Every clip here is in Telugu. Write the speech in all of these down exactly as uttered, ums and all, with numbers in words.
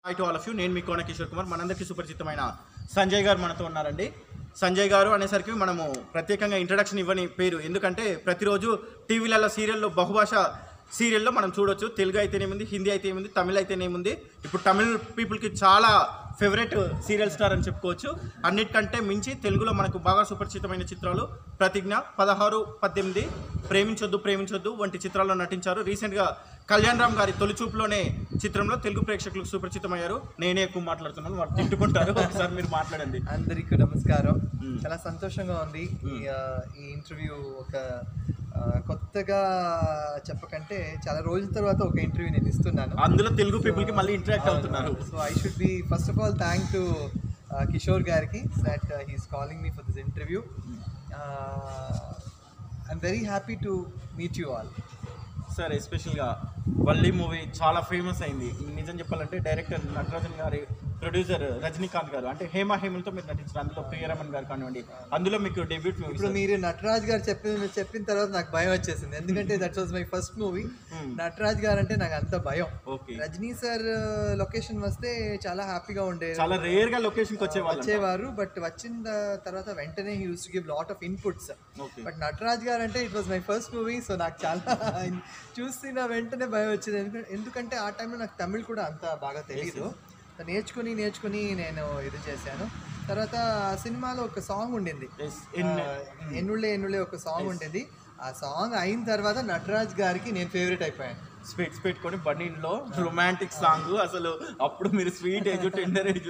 Hi to all of you. నేను మీ కోన కిషోర్ కుమార్. మనందరికీ సుపరిచితమైన సంజయ్ గారు మనతో ఉన్నారండి. సంజయ్ గారు అనేసరికి మనము ప్రత్యేకంగా ఇంట్రడక్షన్ ఇవ్వని పేరు, ఎందుకంటే ప్రతిరోజు టీవీలలో సీరియల్లో బహుభాష సీరియల్లో మనం చూడొచ్చు. తెలుగు అయితేనేముంది, హిందీ అయితేనేముంది, తమిళ్ అయితేనేముంది. ఇప్పుడు తమిళ్ పీపుల్కి చాలా ఫేవరెట్ సీరియల్ స్టార్ అని చెప్పుకోవచ్చు. అన్నిటికంటే మించి తెలుగులో మనకు బాగా సుపరిచితమైన చిత్రాలు ప్రతిజ్ఞ, పదహారు, పద్దెనిమిది, ప్రేమించొద్దు ప్రేమించొద్దు వంటి చిత్రాల్లో నటించారు. రీసెంట్గా కళ్యాణ్ రామ్ గారి తొలిచూపులోనే చిత్రంలో తెలుగు ప్రేక్షకులకు సుపరిచితమయ్యారు. నేనే ఎక్కువ మాట్లాడుతున్నాను, వాళ్ళు తిట్టుకుంటారు. ఒకసారి మీరు మాట్లాడండి. అందరికీ నమస్కారం. చాలా సంతోషంగా ఉంది ఈ ఇంటర్వ్యూ. ఒక కొత్తగా చెప్పకంటే చాలా రోజుల తర్వాత ఒక ఇంటర్వ్యూ నేను ఇస్తున్నాను. అందులో తెలుగు పీపుల్ కి మళ్ళీ ఇంటరాక్ట్ అవుతున్నారు. So I should be first of all thank to Kishore గారికి that he's calling me for this interview. I'm very happy to meet you all. Sir, ఎస్పెషల్గా వల్లి మూవీ చాలా ఫేమస్ అయింది. నిజం చెప్పాలంటే డైరెక్టర్ నటరాజన్ గారి, ప్రొడ్యూసర్ రజనీకాంత్ గారు, అంటే హేమ హేమలతో మీరు నటించారు. అందులో ప్రియరమన్ గారు కానివ్వండి, అందులో మీకు డెబ్యూట్ మూవీ. ఇప్పుడు మీరు నటరాజ్ గారు చెప్పిన చెప్పిన తర్వాత నాకు భయం వచ్చేసింది, ఎందుకంటే that was my first movie. Nataraj garu అంటే నాకు అంత భయం. రజనీ సార్ లొకేషన్ వస్తే చాలా హ్యాపీగా ఉండేది, చాలా రేర్ గా లొకేషన్ వచ్చేవాళ్ళు వచ్చేవారు బట్ వచ్చిన తర్వాత వెంటనే he use to give lot of inputs. But Nataraj garu అంటే it was my first movie, so నాకు చాలా చూసిన వెంటనే భయం వచ్చింది. ఎందుకంటే ఆ టైంలో నాకు తమిళ్ కూడా అంత బాగా తెలియదు. నేర్చుకుని నేర్చుకుని నేను ఇది చేశాను. తర్వాత ఆ సినిమాలో ఒక సాంగ్ ఉండింది, ఎన్నుళ్ళే ఎన్నుళ్ళే ఒక సాంగ్ ఉండేది. ఆ సాంగ్ అయిన తర్వాత నటరాజ్ గారికి నేను ఫేవరెట్ అయిపోయాను. స్వీట్స్ పెట్టుకొని బన్నీలో రొమాంటిక్ సాంగ్, అసలు అప్పుడు మీరు sweet age tender age,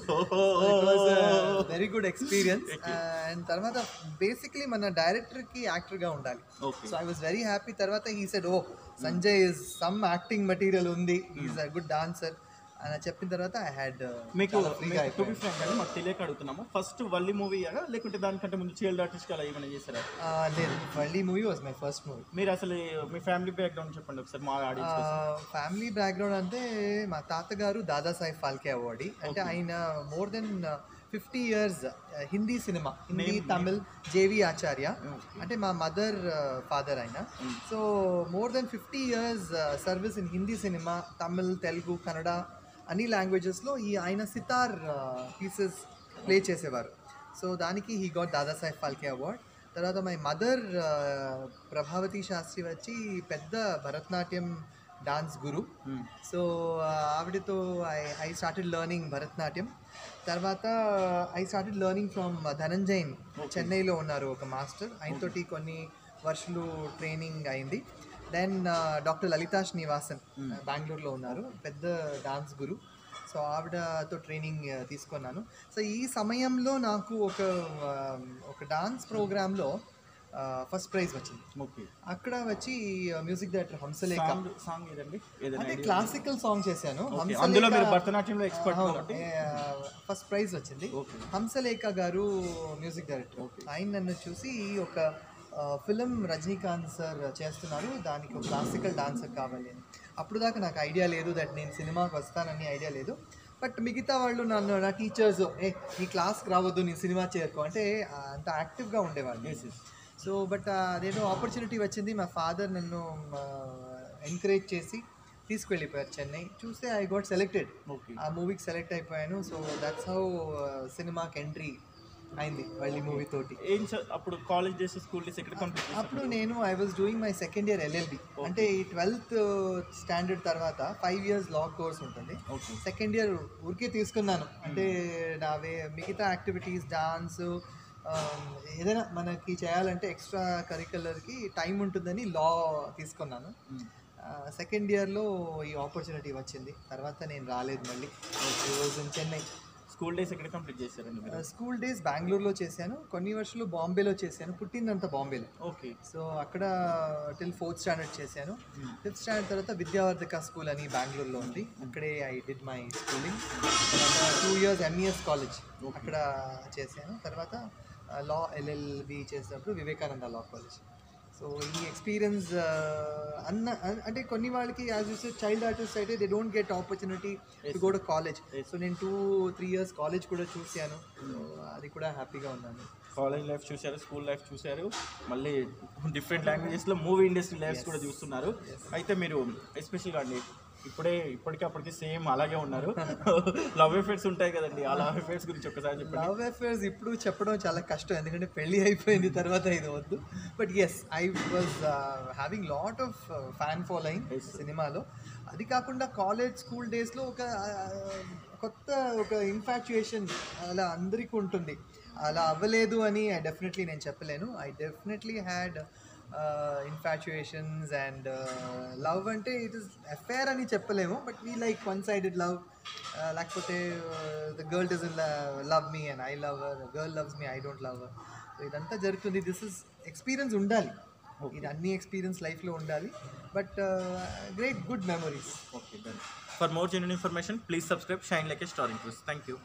very good experience. And తర్వాత బేసిక్లీ మన డైరెక్టర్ కి యాక్టర్ గా ఉండాలి. So I was very happy. తర్వాత he said, oh Sanjay is some acting material ఉంది, ఈజ్ అ గుడ్ డాన్సర్ అని చెప్పిన తర్వాత ఐ హ్యాడ్ మీకు టు బి ఫ్రాంక్ అండి, మాకు తెలియక అడుగుతున్నాము, ఫస్ట్ వల్లి మూవీ అయ్యారా లేకుంటే దానికంటే ముందు చైల్డ్ ఆర్టిస్ట్ అలా ఏమైనా చేశారా? లేదు, Valli movie was my first movie. మీరు అసలు మీ ఫ్యామిలీ బ్యాక్గ్రౌండ్ చెప్పండి ఒకసారి మా ఆడియన్స్. ఫ్యామిలీ బ్యాక్గ్రౌండ్ అంటే మా తాతగారు దాదాసాహెబ్ ఫాల్కే అవార్డీ, అంటే ఆయన more than fifty years Hindi సినిమా, హిందీ తమిళ్ జేవి ఆచార్య అంటే మా మదర్ ఫాదర్ ఆయన. So more than fifty years service in Hindi సినిమా, తమిళ్, తెలుగు, కన్నడ అన్ని లాంగ్వేజెస్లో ఈ ఆయన సితార్ పీసెస్ ప్లే చేసేవారు. సో దానికి he got Dadasaheb Phalke award. తర్వాత మై మదర్ ప్రభావతి శాస్త్రి వచ్చి పెద్ద భరతనాట్యం డాన్స్ గురు. సో ఆవిడతో I I started learning Bharatanatyam. తర్వాత I started learning from Dhananjayan, చెన్నైలో ఉన్నారు ఒక మాస్టర్, ఆయనతోటి కొన్ని వర్షాలు ట్రైనింగ్ అయింది. దెన్ డాక్టర్ లలితా శ్రీనివాసన్ బెంగళూరులో ఉన్నారు, పెద్ద డాన్స్ గురు. సో ఆవిడతో ట్రైనింగ్ తీసుకున్నాను. సో ఈ సమయంలో నాకు ఒక ఒక డాన్స్ ప్రోగ్రాంలో ఫస్ట్ ప్రైజ్ వచ్చింది. అక్కడ వచ్చి మ్యూజిక్ డైరెక్టర్ హంసలేఖ అంటే క్లాసికల్ సాంగ్ చేశాను. ఫస్ట్ ప్రైజ్ వచ్చింది. హంసలేఖ గారు మ్యూజిక్ డైరెక్టర్, ఆయన నన్ను చూసి ఒక ఫిలిం రజనీకాంత్ సార్ చేస్తున్నారు, దానికి ఒక క్లాసికల్ డాన్సర్ కావాలి అని. అప్పుడు దాకా నాకు ఐడియా లేదు దట్ నేను సినిమాకి వస్తానని ఐడియా లేదు. బట్ మిగతా వాళ్ళు నన్ను, నా టీచర్స్, ఏ నీ క్లాస్కి రావద్దు, నీ సినిమా చేరుకో అంటే అంత యాక్టివ్గా ఉండేవాళ్ళు. సో బట్ అదేదో ఆపర్చునిటీ వచ్చింది, మా ఫాదర్ నన్ను ఎంకరేజ్ చేసి తీసుకువెళ్ళిపోయారు చెన్నై. చూస్తే ఐ గోట్ సెలెక్టెడ్, ఆ మూవీకి సెలెక్ట్ అయిపోయాను. సో దట్స్ హౌ సినిమాకి ఎంట్రీ అయింది వల్లి మూవీ తోటి. అప్పుడు కాలేజ్ డేస్, స్కూల్ డేస్ ఎక్కడ కంప్లీట్? అప్పుడు నేను I was doing my second year LLB, అంటే ఈ ట్వెల్త్ స్టాండర్డ్ తర్వాత ఫైవ్ ఇయర్స్ లా కోర్స్ ఉంటుంది. సెకండ్ ఇయర్ ఊరికే తీసుకున్నాను, అంటే నా వే మిగతా యాక్టివిటీస్, డాన్స్ ఏదైనా మనకి చేయాలంటే ఎక్స్ట్రా కరిక్యులర్కి టైం ఉంటుందని లా తీసుకున్నాను. సెకండ్ ఇయర్లో ఈ ఆపర్చునిటీ వచ్చింది, తర్వాత నేను రాలేదు మళ్ళీ. చెన్నై. స్కూల్ డేస్ ఎక్కడ కంప్లీట్ చేశారండి? స్కూల్ డేస్ బెంగళూరులో చేశాను, కొన్ని వర్షాలు బాంబేలో చేశాను, పుట్టిందంతా బాంబేలో. ఓకే. సో అక్కడ టిల్ ఫోర్త్ స్టాండర్డ్ చేశాను. ఫిఫ్త్ స్టాండర్డ్ తర్వాత విద్యావర్ధక స్కూల్ అని బెంగళూరులో ఉంది, అక్కడే ఐ డిడ్ మై స్కూలింగ్. తర్వాత టూ ఇయర్స్ ఎంఈఎస్ కాలేజ్ అక్కడ చేశాను. తర్వాత లా ఎల్ఎల్బి చేసినప్పుడు వివేకానంద లా కాలేజ్. సో ఈ ఎక్స్పీరియన్స్ అన్న అంటే కొన్ని వాళ్ళకి as you said child artist అయితే they don't get opportunity to go to college. So నేను టూ త్రీ ఇయర్స్ కాలేజ్ కూడా చూశాను, అది కూడా హ్యాపీగా ఉన్నాను. కాలేజ్ లైఫ్ చూశారు, స్కూల్ లైఫ్ చూశారు, మళ్ళీ డిఫరెంట్ లాంగ్వేజెస్లో మూవీ ఇండస్ట్రీ లైఫ్స్ కూడా చూస్తున్నారు. అయితే మీరు ఎస్పెషల్గా అండి ఇప్పుడే ఇప్పటికి అప్పటికి సేమ్ అలాగే ఉన్నారు. లవ్ అఫేర్స్ ఉంటాయి కదండి, ఆ లవ్ అఫేర్స్ గురించి ఒకసారి చెప్పండి. లవ్ అఫేర్స్ ఇప్పుడు చెప్పడం చాలా కష్టం, ఎందుకంటే పెళ్ళి అయిపోయింది తర్వాత ఇది వద్దు. But yes, I was having lot of fan following సినిమాలో. అది కాకుండా కాలేజ్ స్కూల్ డేస్లో ఒక uh, కొత్త ఒక ఇన్ఫాచ్యుయేషన్ అలా అందరికీ ఉంటుంది. అలా అవ్వలేదు అని డెఫినెట్లీ నేను చెప్పలేను. I definitely had infatuations and love అంటే ఇట్ ఇస్ అఫేర్ అని చెప్పలేము, but we like one sided love. లేకపోతే the girl doesn't love me and I love her, girl loves me, I don't love her. So ఇదంతా జరుగుతుంది. దిస్ ఇస్ ఎక్స్పీరియన్స్ ఉండాలి, ఇది అన్ని ఎక్స్పీరియన్స్ లైఫ్లో ఉండాలి. But great good memories. Okay done. For more genuine information please subscribe shine like a star interest. Thank you.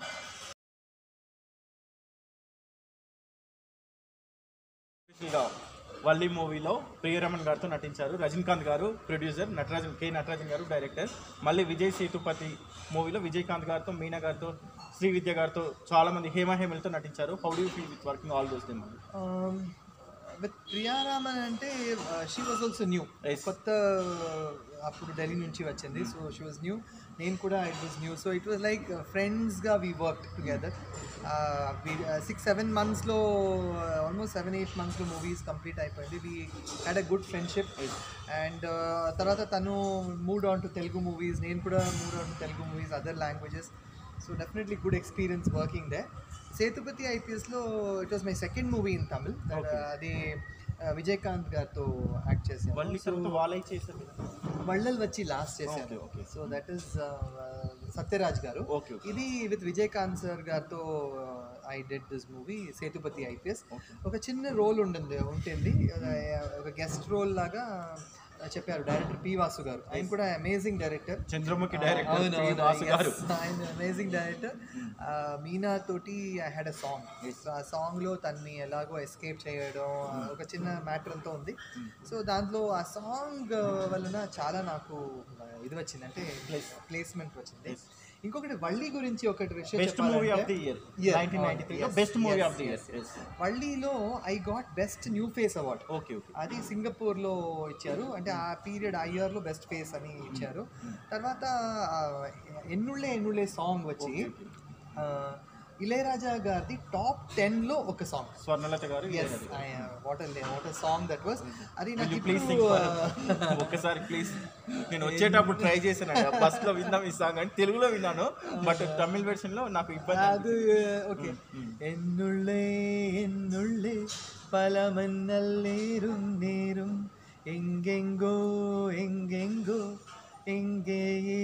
Valli మూవీలో ప్రియరమణ్ గారితో నటించారు. రజనీకాంత్ గారు ప్రొడ్యూసర్, నటరాజన్ కె నటరాజన్ గారు డైరెక్టర్. మళ్ళీ విజయ్ సేతుపతి మూవీలో విజయకాంత్ గారితో, మీనా గారితో, శ్రీవిద్య గారితో, చాలామంది హేమ హేమలతో నటించారు. How do you feel with working all those them? With Priyaraman అంటే షీ వాజ్ ఆల్సో న్యూ, కొత్త అప్పుడు ఢిల్లీ నుంచి వచ్చింది. సో షీ వాజ్ న్యూ, నేను కూడా it was new. So it was like ఫ్రెండ్స్గా we work together. Six seven మంత్స్లో ఆల్మోస్ట్ సెవెన్ ఎయిట్ మంత్స్లో మూవీస్ కంప్లీట్ అయిపోయింది. We had a good friendship. And తర్వాత తను moved on to Telugu movies, నేను కూడా moved on to Telugu movies, other లాంగ్వేజెస్. So definitely good experience working they. Sethupathi ఐపీఎస్లో it was my second movie in Tamil. అది విజయకాంత్ గారితో యాక్ట్ చేశాను. వళ్ళల్ వచ్చి లాస్ట్ చేశాను. So that is Sathyaraj garu. ఇది విత్ విజయకాంత్ సార్ గారితో I did this movie Sethupathi IPS. ఒక చిన్న రోల్ ఉంటుంది ఉంటుంది ఒక గెస్ట్ రోల్ లాగా చెప్పారు డైరెక్టర్ పి వాసు గారు. ఆయన కూడా అమేజింగ్ డైరెక్టర్, చంద్రముఖి డైరెక్టర్. ఆయన అమేజింగ్ డైరెక్టర్. మీనా తోటి ఐ హ్యాడ్ అ సాంగ్. ఆ సాంగ్లో తన్ని ఎలాగో ఎస్కేప్ చేయడం ఒక చిన్న మ్యాటర్ అంతా ఉంది. సో దాంట్లో ఆ సాంగ్ వలన చాలా నాకు ఇది వచ్చింది, అంటే ప్లేస్మెంట్ వచ్చింది. ఇంకొకటి వల్లి గురించి ఒకటి విషయం వల్లిలో I got best new face award. Okay okay, అది సింగపూర్లో ఇచ్చారు. అంటే ఆ పీరియడ్ ఆ ఇయర్లో బెస్ట్ ఫేస్ అని ఇచ్చారు. తర్వాత ఎన్నుళ్ళే ఎన్నుళ్ళే సాంగ్ వచ్చి ఇళయరాజా గారిది టాప్ టెన్ లో ఒక song, Swarnalatha garu. Water water song that was. అది నాకు ప్లీజ్ ఒక్కసారి ప్లీజ్. నేను వచ్చేటప్పుడు ట్రై చేశాను బస్ లో విన్నాం ఈ సాంగ్, అంటే తెలుగులో విన్నాను, బట్ తమిళ్ వెర్షన్ లో నాకు ఇబ్బంది. అది ఓకే. ఎన్నుళ్ళే ఎన్నుళ్ళే పలమన్నల్లేరుం నేరుం ఎంగెంగో ఎంగెంగో ఎంగే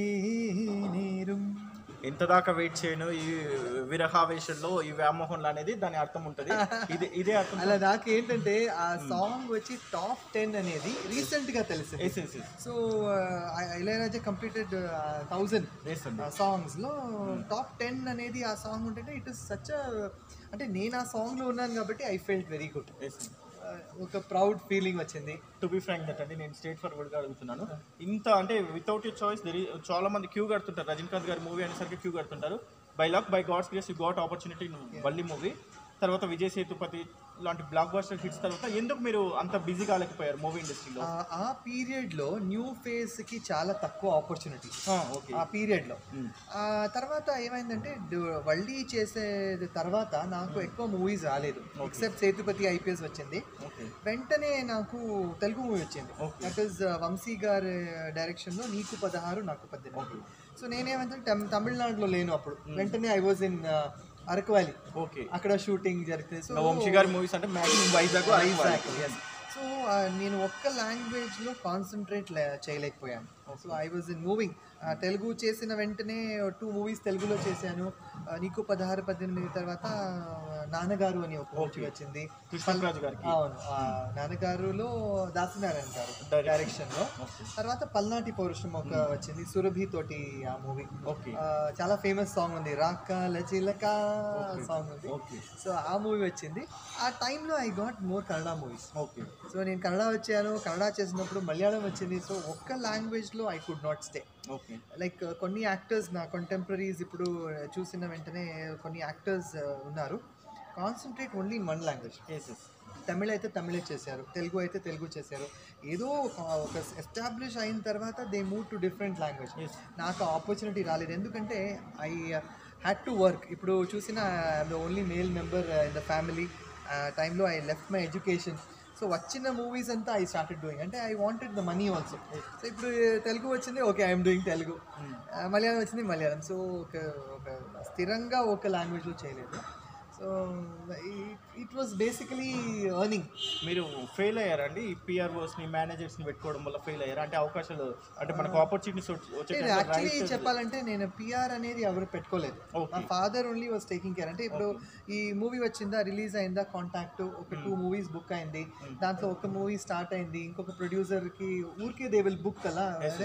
నేరుం. ఎంత దాకా వెయిట్ చేయను ఈ విరహావేశంలో, ఈ వ్యామోహంలో అనేది దాని అర్థం ఉంటుంది. ఇది ఇదే అర్థం. అలా నాకు ఏంటంటే ఆ సాంగ్ వచ్చి టాప్ టెన్ అనేది రీసెంట్ గా తెలిసింది. So Ilaiyaraaja completed thousand songs లో టాప్ టెన్ అనేది ఆ సాంగ్ ఉంటుంటే ఇట్ ఇస్ సచ్, అంటే నేను ఆ సాంగ్ లో ఉన్నాను కాబట్టి ఐ ఫెల్ట్ వెరీ గుడ్. ఒక ప్రౌడ్ ఫీలింగ్ వచ్చింది. టు బి ఫ్రాంక్ దట్ అండి, నేను స్ట్రేట్ ఫార్వర్డ్గా అడుగుతున్నాను. ఇంత అంటే వితౌట్ యూ చాయిస్ దెర్ చాలా మంది క్యూ కడుతుంటారు. రజనీకాంత్ గారి మూవీ అనేసరికి క్యూ కడుతుంటారు. By luck by God's grace you got opportunity Valli movie. తర్వాత విజయ్ సేతుపతి లాంటి బ్లాక్ బస్టర్ హిట్స్ తర్వాత ఎందుకు మీరు అంత బిజీ కాలేకపోయారు మూవీ ఇండస్ట్రీలో? ఆ పీరియడ్లో న్యూ ఫేస్కి చాలా తక్కువ ఆపర్చునిటీ ఆ పీరియడ్లో. ఆ తర్వాత ఏమైందంటే వల్లి చేసే తర్వాత నాకు ఎక్కువ మూవీస్ రాలేదు, ఎక్సెప్ట్ సేతుపతి ఐపీఎస్ వచ్చింది. వెంటనే నాకు తెలుగు మూవీ వచ్చింది, దట్ ఈస్ వంశీ గారి డైరెక్షన్లో నీకు పదహారు నాకు పద్దెనిమిది. సో నేనేమంటే తమిళనాడులో లేను అప్పుడు, వెంటనే I was in Araku valley. Okay, అక్కడ షూటింగ్ జరుగుతుంది. సో వంశీ గారి మూవీస్ అంటే మ్యాక్సిమం వైజాగ్. సో నేను ఒక్క లాంగ్వేజ్లో కాన్సన్ట్రేట్ చేయలేకపోయాను. So I was in moving. Telugu చేసిన వెంటనే టూ మూవీస్ తెలుగులో చేశాను. నీకు పదహారు పద్దెనిమిది తర్వాత నాన్నగారు అని ఒక మూవీ వచ్చింది కృష్ణరాజు గారికి. అవును, నాన్నగారులో దాసనారాయణ గారు డైరెక్షన్లో. తర్వాత పల్నాటి పౌరుషం ఒక వచ్చింది సురభి తోటి ఆ మూవీ. ఓకే, చాలా ఫేమస్ సాంగ్ ఉంది, రాకాల చిలక సాంగ్ ఉంది. సో ఆ మూవీ వచ్చింది. ఆ టైంలో I got more Kannada movies. Okay, so నేను కన్నడ వచ్చాను, కన్నడ చేసినప్పుడు మలయాళం వచ్చింది. సో ఒక్క లాంగ్వేజ్లో I could not stay. Okay, like కొన్ని యాక్టర్స్ నా కంటెంపరీస్ ఇప్పుడు చూసిన వెంటనే కొన్ని యాక్టర్స్ ఉన్నారు, concentrate only in one language. Tamil అయితే తమిళే చేశారు, తెలుగు అయితే తెలుగు చేశారు, ఏదో ఒక- ఒక ఎస్టాబ్లిష్ అయిన తర్వాత they move to different language. నాకు ఆపర్చునిటీ రాలేదు ఎందుకంటే ఐ హ్యాడ్ టు వర్క్. ఇప్పుడు చూసిన the only male member in the family టైంలో I left my education. So వచ్చిన మూవీస్ అంతా ఐ స్టార్టెడ్ డూయింగ్, అంటే I wanted the money also. So ఇప్పుడు తెలుగు వచ్చింది, okay I'm doing Telugu. Malayalam వచ్చింది, మలయాళం. సో ఒక ఒక స్థిరంగా ఒక లాంగ్వేజ్లో చేయలేదు. So it was basically earning. మీరు ఫెయిల్ అయ్యారండి ఈ పిఆర్ఓస్ని మేనేజర్స్ని పెట్టుకోవడం వల్ల ఫెయిల్ అయ్యారు అంటే అవకాశాలు అంటే మనకు ఆపర్చునిటీస్ వచ్చే యాక్చువల్లీ చెప్పాలంటే నేను పిఆర్ అనేది ఎవరు పెట్టుకోలేదు. మా father only was taking care. అంటే ఇప్పుడు ఈ మూవీ వచ్చిందా, రిలీజ్ అయిందా, కాంటాక్ట్ ఒక టూ మూవీస్ బుక్ అయింది, దాంట్లో ఒక మూవీ స్టార్ట్ అయింది, ఇంకొక ప్రొడ్యూసర్కి ఊరికే దే విల్ బుక్ అలా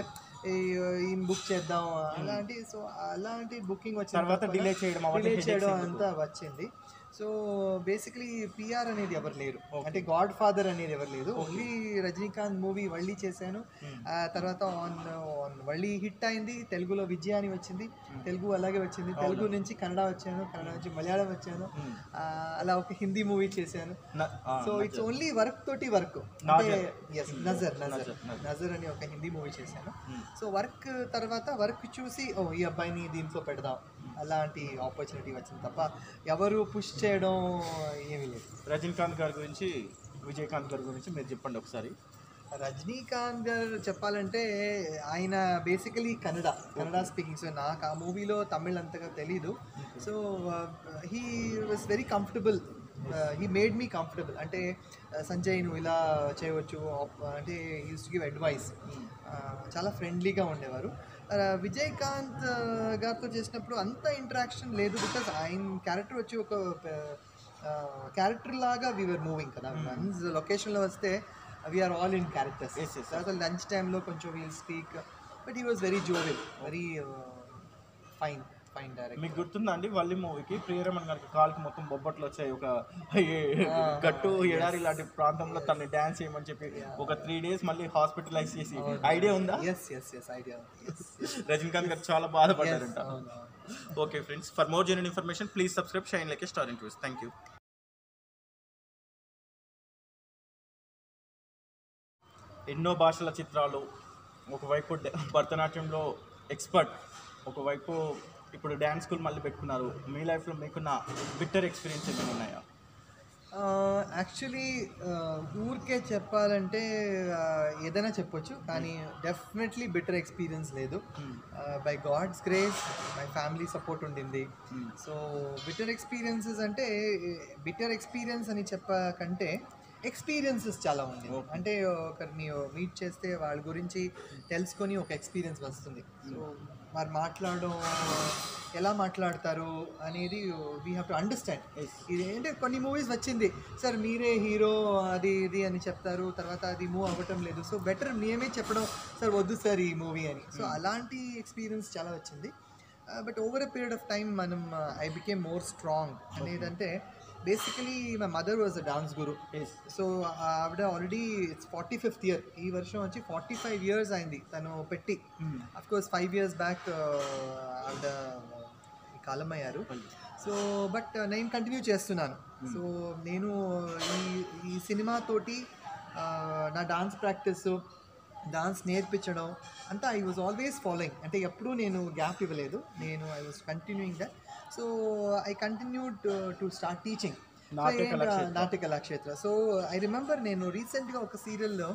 ఈ బుక్ చేద్దాం అలాంటి. సో అలాంటి బుకింగ్ వచ్చిన తర్వాత డిలే చేయడం డిలే చేయడం అంతా వచ్చింది. సో బేసికలీ పిఆర్ అనేది ఎవరు లేరు, అంటే గాడ్ ఫాదర్ అనేది ఎవరు లేదు. ఓన్లీ రజనీకాంత్ మూవీ వళ్ళీ చేశాను, ఆ తర్వాత ఆన్ ఆన్ వళ్ళీ హిట్ అయింది, తెలుగులో విజయ అని వచ్చింది, తెలుగు అలాగే వచ్చింది, తెలుగు నుంచి కన్నడ వచ్చాను, కన్నడ నుంచి మలయాళం వచ్చాను, అలా ఒక హిందీ మూవీ చేశాను. సో ఇట్స్ ఓన్లీ వర్క్ తోటి వర్క్. అంటే ఎస్ నజర్ నజర్ నజర్ అని ఒక హిందీ మూవీ చేశాను. సో వర్క్ తర్వాత వర్క్ చూసి ఓ ఈ అబ్బాయిని దీంట్లో పెడదాం అలాంటి ఆపర్చునిటీ వచ్చింది తప్ప ఎవరు పుష్ చేయడం ఏమీ లేదు. రజనీకాంత్ గారి గురించి విజయకాంత్ గారి గురించి మీరు చెప్పండి ఒకసారి. రజనీకాంత్ గారు చెప్పాలంటే ఆయన basically Kannada Kannada speaking. So నాకు ఆ మూవీలో తమిళ్ అంతగా తెలీదు. So he was very comfortable, he made me comfortable. అంటే సంజయ్ నువ్వు ఇలా చేయవచ్చు అంటే యూస్ టు గివ్ అడ్వైస్. చాలా ఫ్రెండ్లీగా ఉండేవారు. విజయకాంత్ గారితో చేసినప్పుడు అంత ఇంటరాక్షన్ లేదు, బికాజ్ ఆయన క్యారెక్టర్ వచ్చి ఒక క్యారెక్టర్ లాగా వీఆర్ మూవింగ్ కదా. వన్స్ లొకేషన్లో వస్తే వీఆర్ ఆల్ ఇన్ క్యారెక్టర్స్. తర్వాత లంచ్ టైంలో కొంచెం we'll speak, but he was very jovial, very fine fine director. మీకు గుర్తుందా అండి వల్లి మూవీకి ప్రియరమణ్ గారికి కాలుకి మొత్తం బొబ్బట్లు వచ్చాయి, ఒక గట్టు ఎడారి లాంటి ప్రాంతంలో తనని డ్యాన్స్ చేయమని చెప్పి ఒక త్రీ డేస్ మళ్ళీ హాస్పిటలైజ్ చేసి ఐడియా ఉందా? Yes yes yes idea. Rajinikanth garu చాలా బాధపడ్డారంట. Okay friends, for more genuine information please subscribe shine like a star interviews. Thank you. ఎన్నో భాషల చిత్రాలు, ఒకవైపు భరతనాట్యంలో ఎక్స్పర్ట్, ఒకవైపు ఇప్పుడు డ్యాన్స్ స్కూల్ మళ్ళీ పెట్టుకున్నారు. మీ లైఫ్లో మీకున్న బిట్టర్ ఎక్స్పీరియన్స్ ఏమైనా ఉన్నాయా? యాక్చువల్లీ ఊరికే చెప్పాలంటే ఏదైనా చెప్పొచ్చు, కానీ డెఫినెట్లీ బెటర్ ఎక్స్పీరియన్స్ లేదు. By God's grace my family support ఉండింది. సో బిటర్ ఎక్స్పీరియన్సెస్ అంటే బిటర్ ఎక్స్పీరియన్స్ అని చెప్పకంటే ఎక్స్పీరియన్సెస్ చాలా ఉంది. అంటే ఒకరిని మీట్ చేస్తే వాళ్ళ గురించి తెలుసుకొని ఒక ఎక్స్పీరియన్స్ వస్తుంది. సో మరి మాట్లాడడం ఎలా మాట్లాడతారు అనేది వీ హ్యావ్ టు అండర్స్టాండ్. ఇది ఏంటంటే కొన్ని మూవీస్ వచ్చింది సార్ మీరే హీరో అది ఇది అని చెప్తారు, తర్వాత అది మూవ్ అవ్వటం లేదు, సో బెటర్ మేమే చెప్పడం సార్ వద్దు సార్ ఈ మూవీ అని. సో అలాంటి ఎక్స్పీరియన్స్ చాలా వచ్చింది. But over a period of time మనం ఐ బికేమ్ మోర్ స్ట్రాంగ్. అనేదంటే basically my mother was a dance guru. So ఆవిడ already it's forty fifth year, ఈ వర్షం వచ్చి ఫార్టీ ఫైవ్ ఇయర్స్ అయింది తను పెట్టి. Of course five years back ఆవిడ కాలం అయ్యారు. సో బట్ నేను కంటిన్యూ చేస్తున్నాను. సో నేను ఈ ఈ సినిమాతోటి నా డాన్స్ ప్రాక్టీస్, డాన్స్ నేర్పించడం అంతా ఐ వాజ్ ఆల్వేస్ ఫాలోయింగ్. అంటే ఎప్పుడూ నేను గ్యాప్ ఇవ్వలేదు, నేను I was continuing that. So I continued to start teaching Natya Kalakshetra. So I remember నేను రీసెంట్గా ఒక సీరియల్లో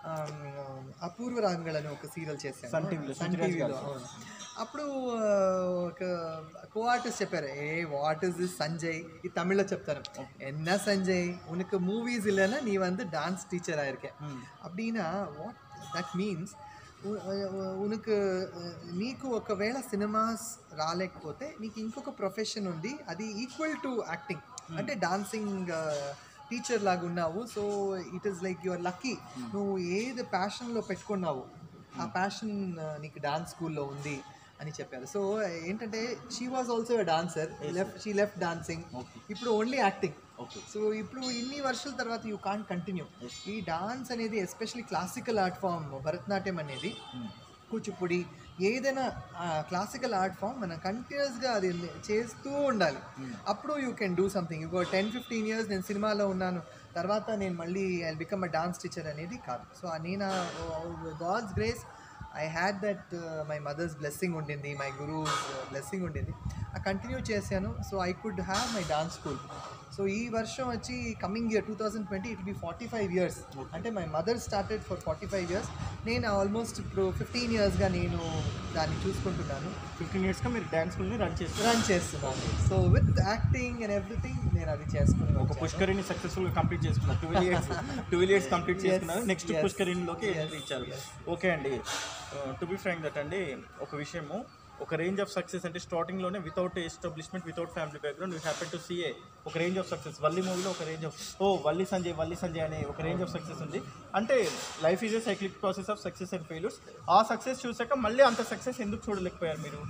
అపూర్వ రాంగళ్ అని ఒక సీరియల్ చేశాను సన్ టీవీలో. అవును, అప్పుడు ఒక కో ఆర్టిస్ట్ చెప్పారు, eh what is this Sanjay, ఈ తమిళ్లో చెప్తాను, ఎన్న సంజయ్ ఉనకు మూవీస్ இல்லைன்னா நீ வந்து டான்ஸ் டீச்சர் ஆயிருக்கேன் அப்படின்னா వాట్ దట్ మీన్స్ ఉనకు నీకు ఒకవేళ సినిమాస్ రాలేకపోతే నీకు ఇంకొక ప్రొఫెషన్ ఉంది, అది ఈక్వల్ టు యాక్టింగ్. అంటే డాన్సింగ్ టీచర్ లాగా ఉన్నావు. So it is like your lucky, నువ్వు ఏది ప్యాషన్లో పెట్టుకున్నావు ఆ ప్యాషన్ నీకు డాన్స్ స్కూల్లో ఉంది అని చెప్పారు. సో ఏంటంటే she was also a dancer, left she left dancing, ఇప్పుడు ఓన్లీ యాక్టింగ్. సో ఇప్పుడు ఇన్ని వర్షాల తర్వాత యూ కాంట్ కంటిన్యూ. ఈ డాన్స్ అనేది especially classical art form Bharatanatyam అనేది కూచిపూడి ఏదైనా క్లాసికల్ ఆర్ట్ ఫామ్ మనం కంటిన్యూస్గా అది చేస్తూ ఉండాలి. అప్పుడు యూ కెన్ డూ సంథింగ్. ఇంకో టెన్ ఫిఫ్టీన్ ఇయర్స్ నేను సినిమాలో ఉన్నాను, తర్వాత నేను మళ్ళీ I become a dance teacher అనేది కాదు. సో నేను god's grace I had that my mother's blessing ఉండింది, మై గురూస్ బ్లెస్సింగ్ ఉండింది. ఆ కంటిన్యూ చేశాను. So I could have my dance school. So ఈ వర్షం వచ్చి coming year two thousand twenty it be forty five years. అంటే my mother started for forty five years. నేను ఆల్మోస్ట్ ఇప్పుడు ఫిఫ్టీన్ ఇయర్స్గా నేను దాన్ని చూసుకుంటున్నాను. ఫిఫ్టీన్ ఇయర్స్గా మీరు డ్యాన్స్ స్కూల్ని రన్ చేస్తారు రన్ చేస్తున్నాను. So with acting and everything నేను అది చేసుకున్నాను. ఒక పుష్కరిని సక్సెస్ఫుల్గా కంప్లీట్ చేసుకున్నారు. Twelve years twelve years complete చేసుకున్నారు. నెక్స్ట్ పుష్కరిణిలోకి ఎంట్రీ ఇచ్చారు. ఓకే అండి, టు బి ఫ్రాంక్ దట్ అండి, ఒక విషయము, ఒక రేంజ్ ఆఫ్ సక్సెస్ అంటే స్టార్టింగ్లోనే without establishment, without family background, you happen to see a ఒక రేంజ్ ఆఫ్ సక్సెస్. వల్లి మూవీలో ఒక రేంజ్ ఆఫ్ ఓ వల్లి సంజయ్ వల్లి సంజయ్ అనే ఒక రేంజ్ ఆఫ్ సక్సెస్ ఉంది. అంటే life is a cyclic process of success and failures. ఆ సక్సెస్ చూసాక మళ్ళీ అంత సక్సెస్ ఎందుకు చూడలేకపోయారు మీరు?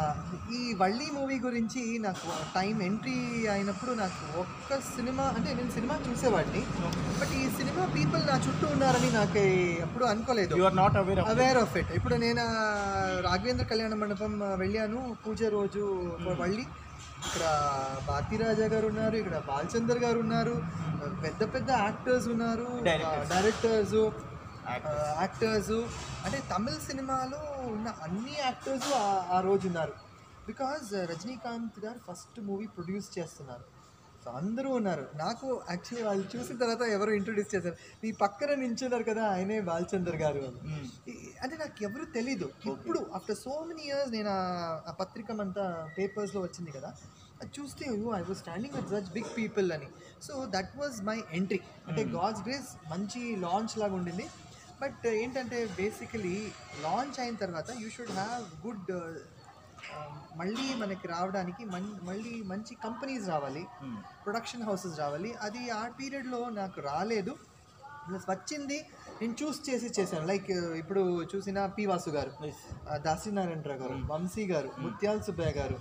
ఈ వల్లి మూవీ గురించి నాకు టైం ఎంట్రీ అయినప్పుడు నాకు ఒక్క సినిమా, అంటే నేను సినిమా చూసేవాడిని, బట్ ఈ సినిమా పీపుల్ నా చుట్టూ ఉన్నారని నాకు ఎప్పుడు అనుకోలేదు. You are not aware aware of it. ఇప్పుడు నేను రాఘవేంద్ర కళ్యాణ మండపం వెళ్ళాను పూజ రోజు వల్లి. ఇక్కడ భారతీరాజా గారు ఉన్నారు, ఇక్కడ బాలచందర్ గారు ఉన్నారు, పెద్ద పెద్ద యాక్టర్స్ ఉన్నారు, డైరెక్టర్స్, యాక్టర్స్, అంటే తమిళ సినిమాలో ఉన్న అన్ని యాక్టర్స్ ఆ రోజు ఉన్నారు. బికాజ్ రజనీకాంత్ గారు ఫస్ట్ మూవీ ప్రొడ్యూస్ చేస్తున్నారు. సో అందరూ ఉన్నారు. నాకు యాక్చువల్లీ వాళ్ళు చూసిన తర్వాత ఎవరు ఇంట్రొడ్యూస్ చేశారు, మీ పక్కన నించున్నారు కదా ఆయనే బాలచందర్ గారు అని. అంటే నాకు ఎవరు తెలీదు. ఇప్పుడు ఆఫ్టర్ సో మెనీ ఇయర్స్ నేను ఆ పత్రిక అంతా పేపర్స్లో వచ్చింది కదా, అది చూస్తే I was standing with such big people అని. So that was my entry. అంటే గాడ్స్ గ్రేస్ మంచి లాంచ్ లాగా ఉండింది. బట్ ఏంటంటే బేసికలీ లాంచ్ అయిన తర్వాత యూ షుడ్ హ్యావ్ గుడ్, మళ్ళీ మనకి రావడానికి మన్ మళ్ళీ మంచి కంపెనీస్ రావాలి, ప్రొడక్షన్ హౌసెస్ రావాలి. అది ఆ పీరియడ్లో నాకు రాలేదు. ప్లస్ వచ్చింది నేను చూస్ చేసి చేశాను. లైక్ ఇప్పుడు చూసిన పి వాసు గారు, దాసినారాయణరావు గారు, వంశీ గారు, ముత్యాల సుబ్బయ్య గారు,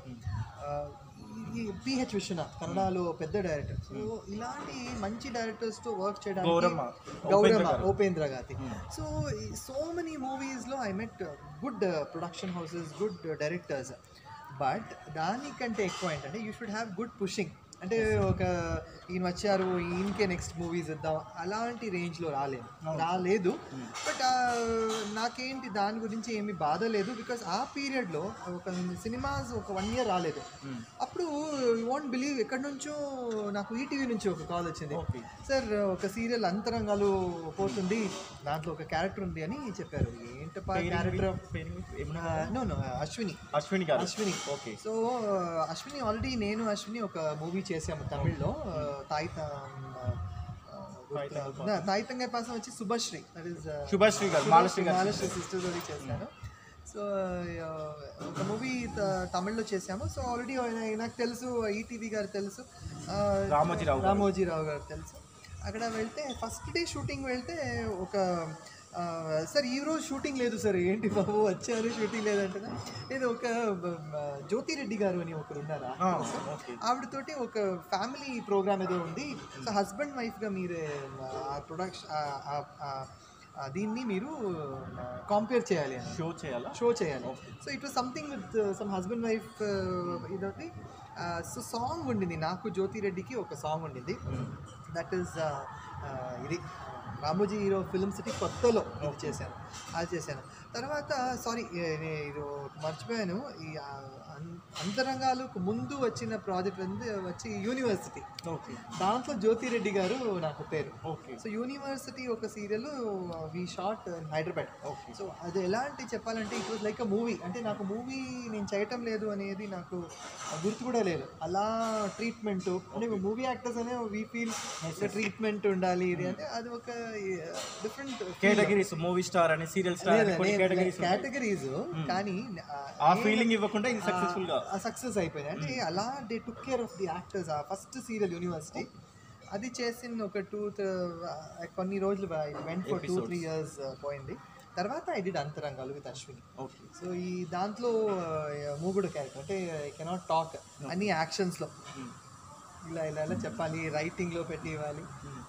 ఈ పిహెచ్ విశ్వనాథ్ కన్నడలో పెద్ద డైరెక్టర్. సో ఇలాంటి మంచి డైరెక్టర్స్తో వర్క్ చేయడానికి, గౌరమ్మ ఉపేంద్ర గారి. సో సో మెనీ మూవీస్లో I met good production houses, good directors. But దానికంటే ఎక్కువ ఏంటంటే you should have good pushing. అంటే ఒక ఈయన వచ్చారు ఈయనకే నెక్స్ట్ మూవీస్ ఇద్దాం అలాంటి రేంజ్లో రాలేదు రాలేదు బట్ నాకేంటి దాని గురించి ఏమి బాధ లేదు. బికాస్ ఆ పీరియడ్లో ఒక సినిమాస్ ఒక వన్ ఇయర్ రాలేదు. అప్పుడు యూ వాంట్ బిలీవ్ ఎక్కడి నుంచో నాకు ఈటీవీ నుంచి ఒక కాల్ వచ్చింది, సార్ ఒక సీరియల్ అంతరంగాలు పోతుంది, దాంట్లో ఒక క్యారెక్టర్ ఉంది అని చెప్పారు. ఏంటప్పా character? No no Ashwini Ashwini గారు Ashwini okay. So Ashwini already నేను అశ్విని ఒక మూవీ చేసాము తమిళ్లో, తాయిత తాయితంగా పాసం వచ్చి శుభశ్రీ, దట్ ఈస్ శుభశ్రీ గారు మహాలక్ష్మి సిస్టర్స్ అది చేశాను. సో ఒక మూవీ తమిళ్లో చేసాము. సో ఆల్రెడీ నాకు తెలుసు, ఈటీవీ గారు తెలుసు, రామోజీరావు రామోజీరావు గారు తెలుసు. అక్కడ వెళ్తే ఫస్ట్ డే షూటింగ్ వెళ్తే ఒక సార్ ఈరోజు షూటింగ్ లేదు సార్, ఏంటి బాబు వచ్చారు షూటింగ్ లేదంటే, లేదు ఒక జ్యోతిరెడ్డి గారు అని ఒకరు ఉన్నారా, ఆవిడతోటి ఒక ఫ్యామిలీ ప్రోగ్రామ్ ఏదో ఉంది, సో హస్బెండ్ వైఫ్గా మీరు ఆ ప్రొడక్షన్ దీన్ని మీరు కంపేర్ చేయాలి అని, షో చేయాలి షో చేయాలి so it was something with some husband wife ఇదొకటి. సో సాంగ్ ఉండింది, నాకు జ్యోతిరెడ్డికి ఒక సాంగ్ ఉండింది, దట్ ఈస్ ఇది రామోజీ హీరో ఫిల్మ్ సిటీ కొత్తలో ఇది చేశాను, అది చేశాను. తర్వాత సారీ ఇది మర్చిపోయాను, ఈ అంతరంగాలకు ముందు వచ్చిన ప్రాజెక్ట్ వచ్చి యూనివర్సిటీ, దాంట్లో జ్యోతిరెడ్డి గారు నాకు పేరు. సో యూనివర్సిటీ ఒక serial we shot in Hyderabad. So అది ఎలాంటి చెప్పాలంటే it was like a movie. అంటే నాకు మూవీ నేను చేయటం లేదు అనేది నాకు గుర్తు కూడా లేదు. అలా ట్రీట్మెంట్ అంటే మూవీ యాక్టర్స్ అనే వీ ఫీల్ ట్రీట్మెంట్ ఉండాలి ఇది అంటే అది ఒక డిఫరెంట్ కేటగిరీస్, మూవీ స్టార్ అని సీరియల్ స్టార్ కేటగిరీస్. కానీ ఆ ఫీలింగ్ ఇవ్వకుండా ఇది సక్సెస్ఫుల్ గా సక్సెస్ అయిపోయింది. అంటే అలా they took care of the actors. ఆ ఫస్ట్ సీరియల్ యూనివర్సిటీ అది చేసిన ఒక టూ కొన్ని రోజులు went for two three years పోయింది. తర్వాత I did Antharangalu with Ashwini. Okay. So ఈ దాంట్లో మూగుడు క్యారెక్టర్ అంటే ఐ కెనాట్ టాక్ అన్ని యాక్షన్స్లో ఇలా ఇలా ఇలా చెప్పాలి, రైటింగ్లో పెట్టి ఇవ్వాలి.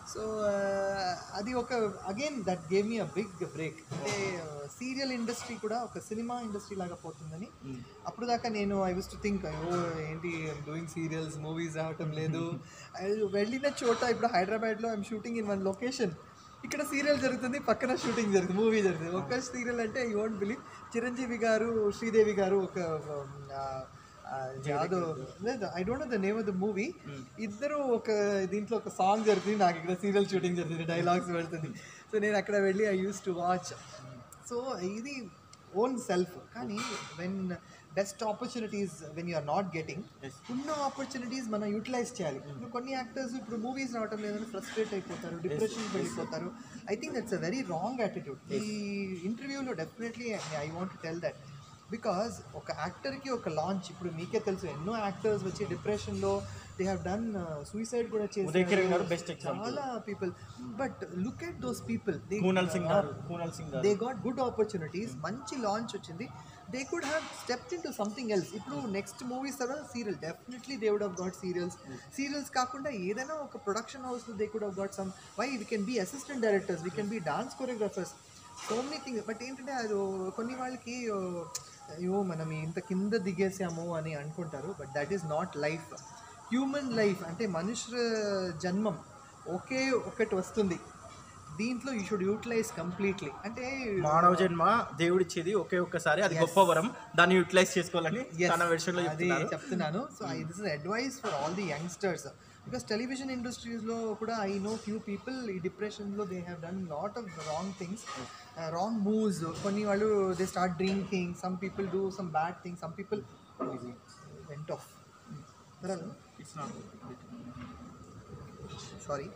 సో అది ఒక again that gave me a big break. అంటే సీరియల్ ఇండస్ట్రీ కూడా ఒక సినిమా ఇండస్ట్రీ లాగా పోతుందని అప్పుడు దాకా నేను ఐ విస్ టు థింక్ అయ్యో ఏంటి డూయింగ్ సీరియల్స్, మూవీస్ రావటం లేదు. వెళ్ళిన చోట ఇప్పుడు హైదరాబాద్లో I'm shooting in one location, ఇక్కడ సీరియల్ జరుగుతుంది, పక్కన షూటింగ్ జరుగుతుంది, మూవీ జరుగుతుంది. ఒక సీరియల్ అంటే యూ వోంట్ బిలీవ్, చిరంజీవి గారు శ్రీదేవి గారు ఒక యాదో లేదు I don't know the name of the movie, ఇద్దరు ఒక దీంట్లో ఒక సాంగ్ జరుగుతుంది, నాకు ఇక్కడ సీరియల్ షూటింగ్ జరుగుతుంది, డైలాగ్స్ పెడుతుంది. సో నేను అక్కడ వెళ్ళి I use to watch. So ఇది ఓన్ సెల్ఫ్. కానీ when best opportunities when you are not getting, ఉన్న ఆపర్చునిటీస్ మనం యూటిలైజ్ చేయాలి. ఇప్పుడు కొన్ని యాక్టర్స్ ఇప్పుడు మూవీస్ రావటం లేదని ఫ్రస్ట్రేట్ అయిపోతారు, డిప్రెషన్కి వెళ్ళిపోతారు. I think that's a very wrong attitude. ఈ ఇంటర్వ్యూలో definitely I want to tell that, because ఒక యాక్టర్కి ఒక లాంచ్, ఇప్పుడు మీకే తెలుసు ఎన్నో యాక్టర్స్ వచ్చి డిప్రెషన్లో దే హ్యావ్ డన్ సూసైడ్ కూడా చేశారు చాలా people. But look at those people, they got good opportunities, మంచి లాంచ్ వచ్చింది, they could have stepped in to something else. ఇప్పుడు నెక్స్ట్ మూవీస్ తర్వాత serial, definitely they would have got serials. Serials కాకుండా ఏదైనా ఒక ప్రొడక్షన్ హౌస్లో they could have got some, why we can be assistant directors, we can be dance choreographers, so many things. But ఏంటంటే అది కొన్ని వాళ్ళకి అయ్యో మనం ఇంత కింద దిగేసాము అని అనుకుంటారు. But that is not life. Human life అంటే మనుష్య జన్మం ఒకే ఒకటి వస్తుంది, దీంట్లో యూ షుడ్ యూటిలైజ్ కంప్లీట్లీ. అంటే మానవ జన్మ దేవుడిచ్చేది ఒకే ఒక్కసారి, అది గొప్ప వరం, దాన్ని యూటిలైజ్ చేసుకోవాలని అది చెప్తున్నాను. So this is advice for all the youngsters, because television ఇండస్ట్రీస్లో కూడా ఐ నో ఫ్యూ పీపుల్ ఈ డిప్రెషన్లో they have done lot of wrong things, wrong moves. కొన్ని వాళ్ళు they start drinking, some people do some bad things, some people went off. Sorry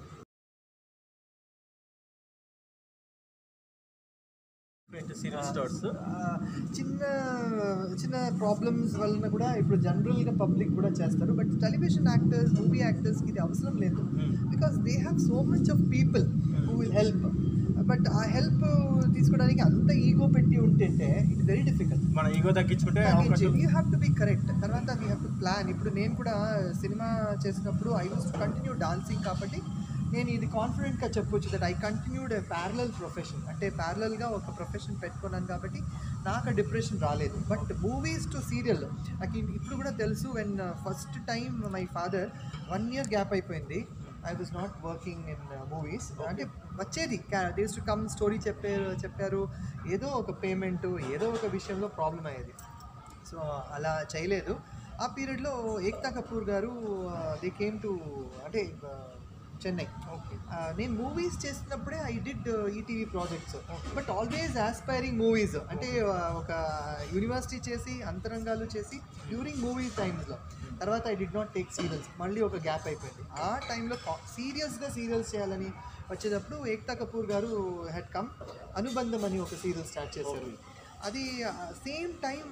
చిన్న చిన్న ప్రాబ్లమ్స్ వలన కూడా ఇప్పుడు జనరల్గా పబ్లిక్ కూడా చేస్తారు. బట్ టెలివిజన్ యాక్టర్స్, మూవీ యాక్టర్స్కి ఇది అవసరం లేదు, because they have so much of people who will help. But ఆ హెల్ప్ తీసుకోవడానికి అంత ఈగో పెట్టి ఉంటుంటే ఇట్ వెరీ డిఫికల్ట్. మన ఈగో తగ్గించుకుంటే you have to be correct. తర్వాత వీ హ్యావ్ టు ప్లాన్. ఇప్పుడు నేను కూడా సినిమా చేసినప్పుడు I use to continue dancing, కాబట్టి నేను ఇది కాన్ఫిడెంట్గా చెప్పొచ్చు that I continued a parallel profession, అంటే ప్యారలల్గా ఒక ప్రొఫెషన్ పెట్టుకున్నాను కాబట్టి నాకు డిప్రెషన్ రాలేదు. బట్ మూవీస్ టు సీరియల్ నాకు ఇప్పుడు కూడా తెలుసు. When first time my father one year gap అయిపోయింది, I was not working in movies. అంటే వచ్చేది డేస్ టు కమ్, స్టోరీ చెప్పారు చెప్పారు ఏదో ఒక పేమెంట్, ఏదో ఒక విషయంలో ప్రాబ్లం అయ్యేది. సో అలా చేయలేదు. ఆ పీరియడ్లో ఏక్తా కపూర్ గారు దే కేమ్ టు అంటే చెన్నై. ఓకే, నేను మూవీస్ చేసినప్పుడే I did ETV projects, but always aspiring movies. అంటే ఒక యూనివర్సిటీ చేసి అంతరంగాలు చేసి డ్యూరింగ్ మూవీ టైమ్స్లో. తర్వాత I did not take serials, మళ్ళీ ఒక గ్యాప్ అయిపోయింది. ఆ టైంలో సీరియస్గా సీరియల్స్ చేయాలని వచ్చేటప్పుడు ఏక్తా కపూర్ గారు హెడ్ కమ్ అనుబంధం అని ఒక సీరియల్ స్టార్ట్ చేశారు. అది సేమ్ టైం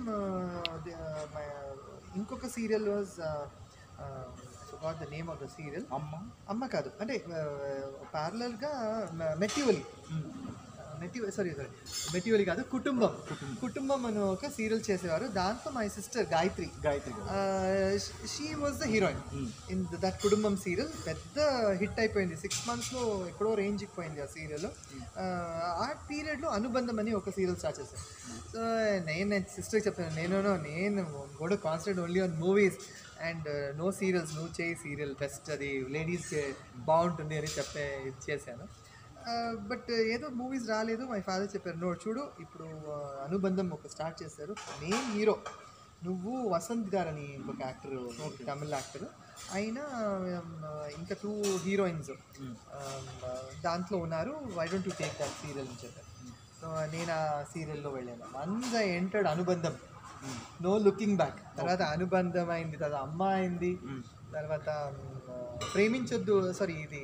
ఇంకొక serial was got the name of the serial, అమ్మ అమ్మ కాదు అంటే ప్యారలల్గా మెట్టివలి మెట్టివలి సారీ సారీ మెట్టివలి కాదు కుటుంబం కుటుంబం అని ఒక సీరియల్ చేసేవారు. దాంతో my sister Gayathri Gayathri she was the heroine in that Kutumbam serial. పెద్ద హిట్ అయిపోయింది, సిక్స్ మంత్స్లో ఎక్కడో రేంజ్కి పోయింది ఆ సీరియల్. ఆ పీరియడ్లో అనుబంధం అని ఒక సీరియల్ స్టార్ట్ చేశాను. సో నేను నేను సిస్టర్కి చెప్పాను, నేను నేను గోడ concentrate only on movies and no serials, నువ్వు చేయి సీరియల్ బెస్ట్, అది లేడీస్కి బాగుంటుంది అని చెప్పే ఇది చేశాను. బట్ ఏదో మూవీస్ రాలేదు. మై ఫాదర్ చెప్పారు, నో చూడు ఇప్పుడు అనుబంధం ఒక స్టార్ట్ చేశారు, మెయిన్ హీరో నువ్వు వసంత్ గారు అని ఇంకొక యాక్టర్, తమిళ యాక్టర్, అయినా ఇంకా టూ హీరోయిన్స్ దాంట్లో ఉన్నారు, why don't you take that serial అని చెప్పారు. సో నేను ఆ సీరియల్లో వెళ్ళాను. Once I entered Anubandham, no looking back. తర్వాత అనుబంధం అయింది, తర్వాత అమ్మ అయింది, తర్వాత ప్రేమించొద్దు సారీ ఇది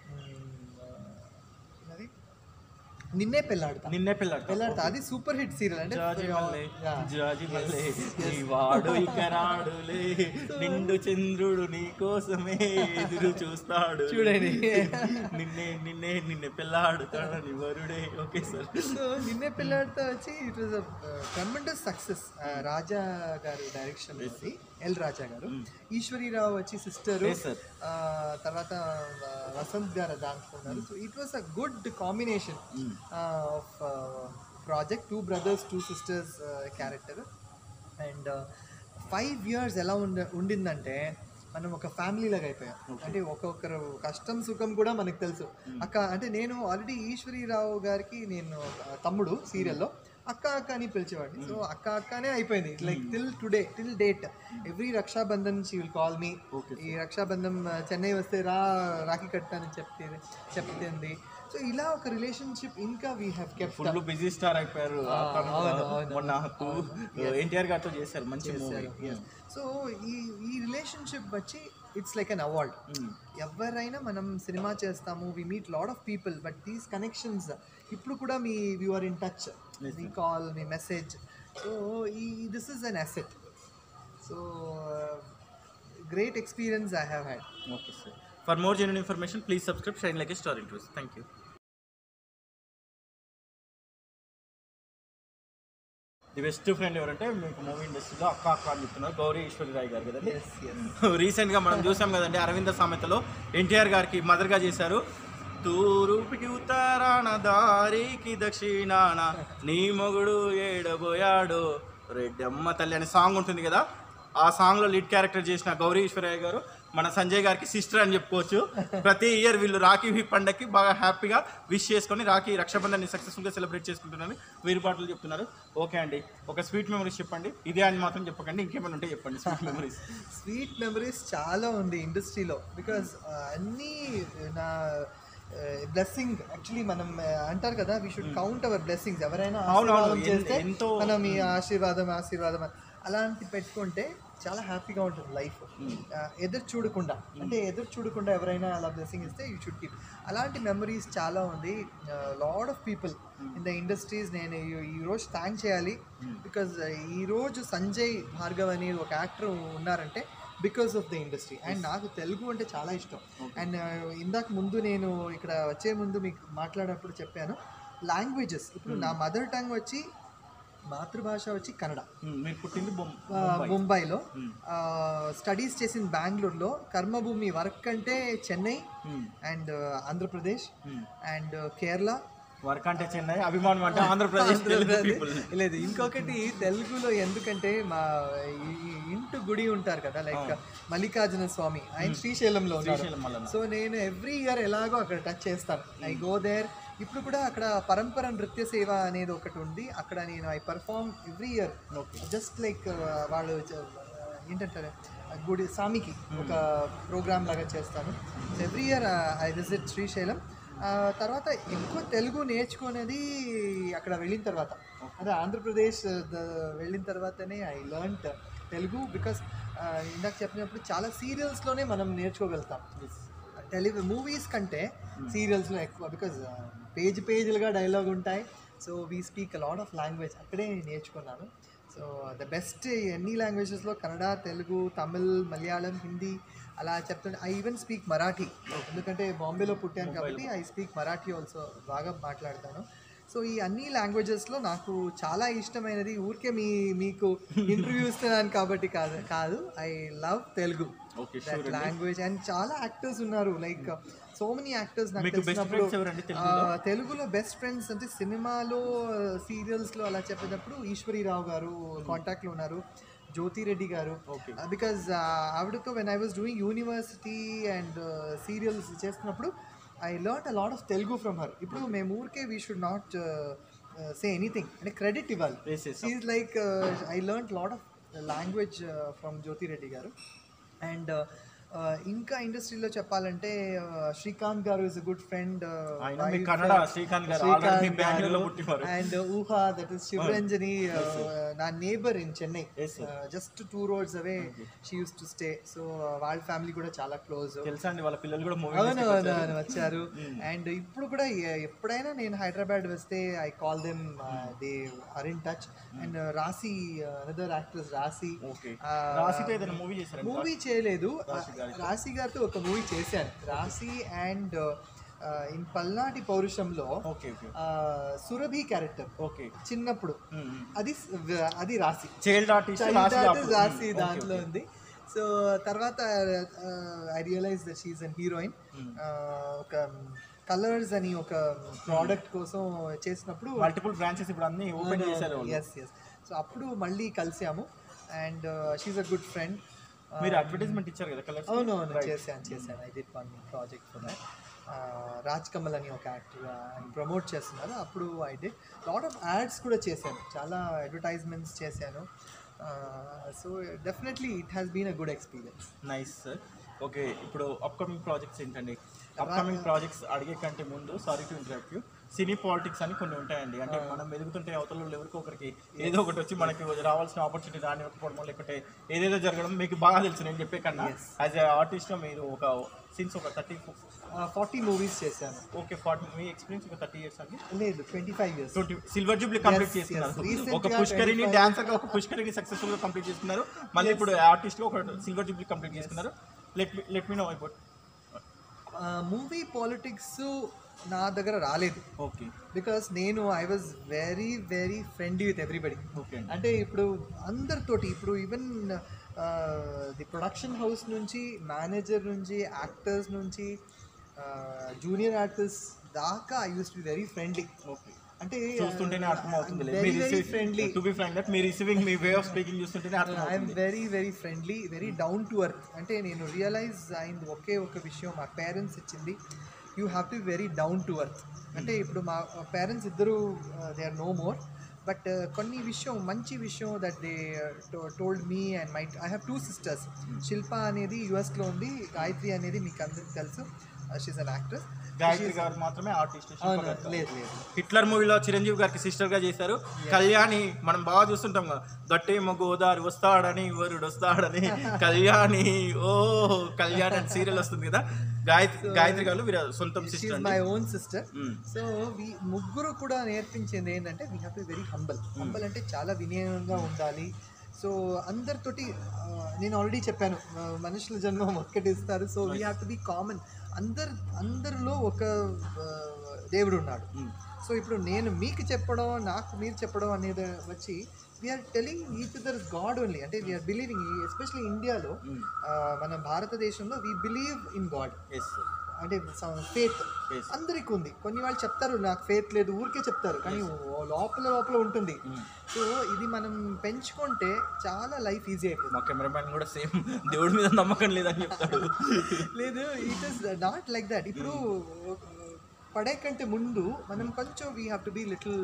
నిన్నే పెళ్ళాడతా నిన్నే పెళ్ళాడతా పెళ్ళాడతా అది సూపర్ హిట్ సీరియల్. అంటే వాడు ఇకరాడులే నిండు చంద్రుడు నీ కోసమే ఎదురు చూస్తాడు చూడండి, నిన్నే నిన్నే నిన్నే పెళ్ళాడుతాడని వరుడే. Okay sir, so Ninne Pelladutha వచ్చి it was a tremendous success. Raja గారి డైరెక్షన్ ఉంది. ఎల్ రాజా గారు, ఈశ్వరీరావు వచ్చి సిస్టర్, తర్వాత వసంత్ గారు దాంట్లో ఉన్నారు. So it was a good combination of project, two brothers two sisters character. And five years ఎలా ఉండ ఉండిందంటే మనం ఒక ఫ్యామిలీ లాగా అయిపోయాం. అంటే ఒక్కొక్కరు కష్టం సుఖం కూడా మనకు తెలుసు. అక్క అంటే నేను ఆల్రెడీ ఈశ్వరీరావు గారికి నేను తమ్ముడు సీరియల్లో అక్క అక్క అని పిలిచేవాడిని. సో అక్క అక్కనే అయిపోయింది like till today, till date. Every Raksha Bandhan she will call me. ఈ రక్షాబంధన్ చెన్నై వస్తే రా రాఖీ కట్టానని చెప్తే చెప్తుంది. సో ఇలా ఒక రిలేషన్షిప్ ఇంకా we have kept. Full busy star అయిపోయారు. మొన్న ఎన్టీఆర్ గారితో చేశారు మంచి మూవీ. సో ఈ ఈ రిలేషన్షిప్ వచ్చి ఇట్స్ లైక్ అన్ అవార్డ్. ఎవరైనా మనం సినిమా చేస్తాము, we meet lot of people, but these connections ఇప్పుడు కూడా మీ యు ఆర్ ఇన్ టచ్, మీ కాల్, మీ మెసేజ్. సో ఈ this is an asset. So great experience I have had. Okay sir. For more genuine information please subscribe shine like a star interviews. Thank you. The best friend ఎవరంటే మీకు మూవీ ఇండస్ట్రీలో అక్క అక్క అని చెప్తున్నారు గౌరీ ఈశ్వరీరావు గారు కదండి. రీసెంట్గా మనం చూసాం కదండి అరవింద సామెతలో ఎన్టీఆర్ గారికి మదర్గా చేశారు. తూరుపుకి ఉత్తరాన దారికి దక్షిణాన నీ మొగుడు ఏడబోయాడు రెడ్డమ్మ తల్లి అనే సాంగ్ ఉంటుంది కదా. ఆ సాంగ్లో లీడ్ క్యారెక్టర్ చేసిన గౌరీ ఈశ్వరయ్య గారు మన సంజయ్ గారికి సిస్టర్ అని చెప్పుకోవచ్చు. ప్రతి ఇయర్ వీళ్ళు రాఖీ పండగకి బాగా హ్యాపీగా విష్ చేసుకొని రాఖీ రక్షాబంధన్ని సక్సెస్ఫుల్గా సెలబ్రేట్ చేసుకుంటున్నారు. వీరి పాటలు చెప్తున్నారు. ఓకే అండి, ఒక స్వీట్ మెమరీస్ చెప్పండి. ఇదే అని మాత్రం చెప్పకండి, ఇంకేమైనా ఉంటే చెప్పండి స్వీట్ మెమరీస్. స్వీట్ మెమరీస్ చాలా ఉంది ఇండస్ట్రీలో. బికాజ్ అన్నీ నా బ్లెస్సింగ్ యాక్చువల్లీ మనం అంటారు కదా, we should count our blessings. ఎవరైనా ఆశీర్వాదం చేస్తే మనం ఈ ఆశీర్వాదం ఆశీర్వాదం అలాంటి పెట్టుకుంటే చాలా హ్యాపీగా ఉంటుంది లైఫ్. ఎదురు చూడకుండా, అంటే ఎదురు చూడకుండా ఎవరైనా అలా బ్లెస్సింగ్ ఇస్తే యూ షుడ్ కీప్. అలాంటి మెమరీస్ చాలా ఉంది. Lot of people in the industries నేను ఈరోజు థ్యాంక్ చేయాలి. బికాజ్ ఈరోజు సంజయ్ భార్గవ్ అని ఒక యాక్టర్ ఉన్నారంటే because of the industry. And నాకు తెలుగు అంటే చాలా ఇష్టం. అండ్ ఇందాక ముందు నేను ఇక్కడ వచ్చే ముందు మీకు మాట్లాడినప్పుడు చెప్పాను లాంగ్వేజెస్. ఇప్పుడు నా మదర్ టంగ్ వచ్చి మాతృభాష వచ్చి కన్నడ. మీరు పుట్టింది ముంబైలో, స్టడీస్ చేసిన బెంగళూరులో, కర్మభూమి వర్క్ అంటే Chennai and Andhra Pradesh and Kerala. Work అంటే చెన్నై, అభిమానం అంటే ఆంధ్రప్రదేశ్. లేదు ఇంకొకటి తెలుగులో, ఎందుకంటే మా ఇంటి గుడి ఉంటారు కదా లైక్ మల్లికార్జున స్వామి, ఆయన శ్రీశైలంలో ఉన్నారు. సో నేను ఎవ్రీ ఇయర్ ఎలాగో అక్కడ టచ్ చేస్తాను. I go there. ఇప్పుడు కూడా అక్కడ పరంపర నృత్య సేవ అనేది ఒకటి ఉంది. అక్కడ నేను I perform every year. Just like వాళ్ళు ఏంటంటారు గుడి స్వామికి ఒక ప్రోగ్రామ్ లాగా చేస్తాను. Every year I visit Srisailam. తర్వాత ఎక్కువ తెలుగు నేర్చుకునేది అక్కడ వెళ్ళిన తర్వాత, అంటే ఆంధ్రప్రదేశ్ వెళ్ళిన తర్వాతనే ఐ లర్న్డ్ తెలుగు. బికాస్ ఇందాక చెప్పినప్పుడు చాలా సీరియల్స్లోనే మనం నేర్చుకోగలుగుతాం. టెలి మూవీస్ కంటే సీరియల్స్లో ఎక్కువ, బికాజ్ పేజ్ పేజీలుగా డైలాగ్ ఉంటాయి. So we speak a lot of language. అక్కడే నేర్చుకున్నాను. సో ద బెస్ట్ ఎన్ని లాంగ్వేజెస్లో కన్నడ, తెలుగు, తమిళ్, మలయాళం, హిందీ అలా చెప్తుంటే. ఐ ఈవెన్ స్పీక్ మరాఠీ, ఎందుకంటే బాంబేలో పుట్టాను కాబట్టి ఐ స్పీక్ మరాఠీ ఆల్సో, బాగా మాట్లాడతాను. సో ఈ అన్ని లాంగ్వేజెస్లో నాకు చాలా ఇష్టమైనది, ఊరికే మీ మీకు ఇంటర్వ్యూ ఇస్తున్నాను కాబట్టి కాదు కాదు I love Telugu language. And చాలా యాక్టర్స్ ఉన్నారు, లైక్ సో మెనీ యాక్టర్స్ నాకు తెలిసినప్పుడు. తెలుగులో బెస్ట్ ఫ్రెండ్స్ అంటే సినిమాలో, సీరియల్స్లో అలా చెప్పేటప్పుడు ఈశ్వరీరావు గారు కాంటాక్ట్లో ఉన్నారు, జ్యోతి రెడ్డి గారు. బికాజ్ ఆవిడతో when I was doing university and serials చేస్తున్నప్పుడు I learn a lot of Telugu from her. ఇప్పుడు మేము ఊరికే we should not say anything, అంటే క్రెడిట్ ఇవ్వాలి. She like I learn lot of language from Jyothi Reddy గారు. అండ్ ఇంకా ఇండస్ట్రీలో చెప్పాలంటే శ్రీకాంత్ గారు is a good friend. And Ooha, that is Sivaranjani, నా neighbour in Chennai, just two roads away she use to stay. So వాళ్ళ ఫ్యామిలీ కూడా చాలా క్లోజ్. అవును వచ్చారు. అండ్ ఇప్పుడు కూడా ఎప్పుడైనా నేను హైదరాబాద్ వస్తే I call them, they are in touch. And Rashi, another actress Rashi, movie చేయలేదు, రాశి గారితో ఒక మూవీ చేశాను. రాశి అండ్ ఇన్ పల్నాటి పౌరుషంలో okay okay Surabhi character okay చిన్నప్పుడు అది అది రాసి చైల్డ్ ఆర్టిస్ట్ రాసి దాంట్లో ఉంది. సో తర్వాత I realise that she is an heroine. ఒక కలర్స్ అని ఒక ప్రోడక్ట్ కోసం చేసినప్పుడు మల్టిపుల్ బ్రాంచెస్ ఇప్పుడు అన్ని ఓపెన్ చేశారు. ఎస్ ఎస్ సో అప్పుడు మళ్ళీ కలిసాము and she is a good friend. మీరు అడ్వర్టైజ్మెంట్ ఇచ్చారు కదా కలర్స్? అవును అవును చేశాను చేశాను I did one project for that. Raj Kamal అని ఒక యాక్టర్ ప్రమోట్ చేస్తున్నారు. అప్పుడు I did lot of ads కూడా చేశాను, చాలా అడ్వర్టైజ్మెంట్స్ చేశాను. So definitely it has been a good experience. Nice sir. Okay, ఇప్పుడు అప్కమింగ్ ప్రాజెక్ట్స్ ఏంటండి? అప్కమింగ్ ప్రాజెక్ట్స్ అడిగే కంటే ముందు sorry to interrupt you, cine politics అని కొన్ని ఉంటాయండి. అంటే మనం ఎదుగుతుంటే అవతల ఎవరికి ఒకరికి ఏదో ఒకటి వచ్చి మనకి రావాల్సిన ఆపర్చునిటీ రానివ్వకపోవడం, లేకపోతే ఏదేదో జరగడం మీకు బాగా తెలుసు. నేను చెప్పే కన్నా యాజ్ ఎ ఆర్టిస్ట్గా మీరు ఒక సిన్స్ ఒక థర్టీ ఫార్టీ మూవీస్ చేశాను. ఓకే, ఫార్టీ మీ ఎక్స్పీరియన్స్ ఒక థర్టీ ఇయర్స్ అండి? లేదు, twenty five years. Twenty silver jubilee complete చేస్తున్నారు. ఒక పుష్కరిని డాన్సర్గా ఒక పుష్కరిని సక్సెస్ఫుల్గా కంప్లీట్ చేసుకున్నారు. మళ్ళీ ఇప్పుడు ఆర్టిస్ట్గా ఒక సిల్వర్ జూబ్లీ కంప్లీట్ చేసుకున్నారు. Let let me know about movie politics. నా దగ్గర రాలేదు. ఓకే, బికాస్ నేను I was very very friendly with everybody. Okay, అంటే ఇప్పుడు అందరితోటి, ఇప్పుడు ఈవెన్ ది ప్రొడక్షన్ హౌస్ నుంచి, మేనేజర్ నుంచి, యాక్టర్స్ నుంచి, జూనియర్ ఆర్టిస్ట్ దాకా I use to be very friendly. Okay, అంటే చూస్తుంటేనే అర్థమవుతుంది. Very very friendly. To be frank that me receiving me way of speaking చూస్తుంటేనే అర్థమవుతుంది. I'm very very friendly, very down to earth. అంటే నేను రియలైజ్ అయింది ఒకే ఒక విషయం, మా పేరెంట్స్ ఇచ్చింది, you have to be very down to earth. అంటే ఇప్పుడు మా పేరెంట్స్ ఇద్దరు they are no more, but కొన్ని విషయం మంచి విషయం that they told me and my I have two sisters. Shilpa అనేది యుఎస్లో ఉంది, గాయత్రి అనేది మీకు అందరికి తెలుసు, షీఈస్ అన్ యాక్ట్రెస్. గాయత్రి గారు మాత్రమే ఆర్టిస్ట్. లేదు లేదు, హిట్లర్ మూవీలో చిరంజీవి గారికి సిస్టర్ గా చేశారు. కళ్యాణి మనం బాగా చూస్తుంటాం కదా, గట్టేమో గోదారి వస్తాడని వరుడు వస్తాడని కళ్యాణి, ఓ కళ్యాణి అని సీరియల్ వస్తుంది కదా. గాయత్రి గాయత్రి గారు వీరు సొంతం sister, my own sister. So we ముగ్గురు కూడా నేర్పించింది ఏంటంటే we have to very humble. Humble అంటే చాలా వినయంగా ఉండాలి. సో అందరితోటి నేను ఆల్రెడీ చెప్పాను, మనుషుల జన్మం ఒక్కటి ఇస్తారు. So we have to be common. అందరు అందరిలో ఒక దేవుడు ఉన్నాడు. సో ఇప్పుడు నేను మీకు చెప్పడం, నాకు మీరు చెప్పడం అనేది వచ్చి we're telling each other god only. అంటే వీఆర్ బిలీవింగ్, ఎస్పెషలీ ఇండియాలో, మన భారతదేశంలో వీ బిలీవ్ ఇన్ గాడ్. అంటే ఫేత్ అందరికీ ఉంది. కొన్ని వాళ్ళు చెప్తారు నాకు ఫేత్ లేదు, ఊరికే చెప్తారు, కానీ లోపల లోపల ఉంటుంది. సో ఇది మనం పెంచుకుంటే చాలా లైఫ్ ఈజీ అయిపోతుంది. మా కెమెరామ్యాన్ కూడా సేమ్ దేవుడి మీద నమ్మకం లేదని చెప్తాడు. లేదు, it is not like that. ఇప్పుడు పడే కంటే ముందు మనం కొంచెం we have to be little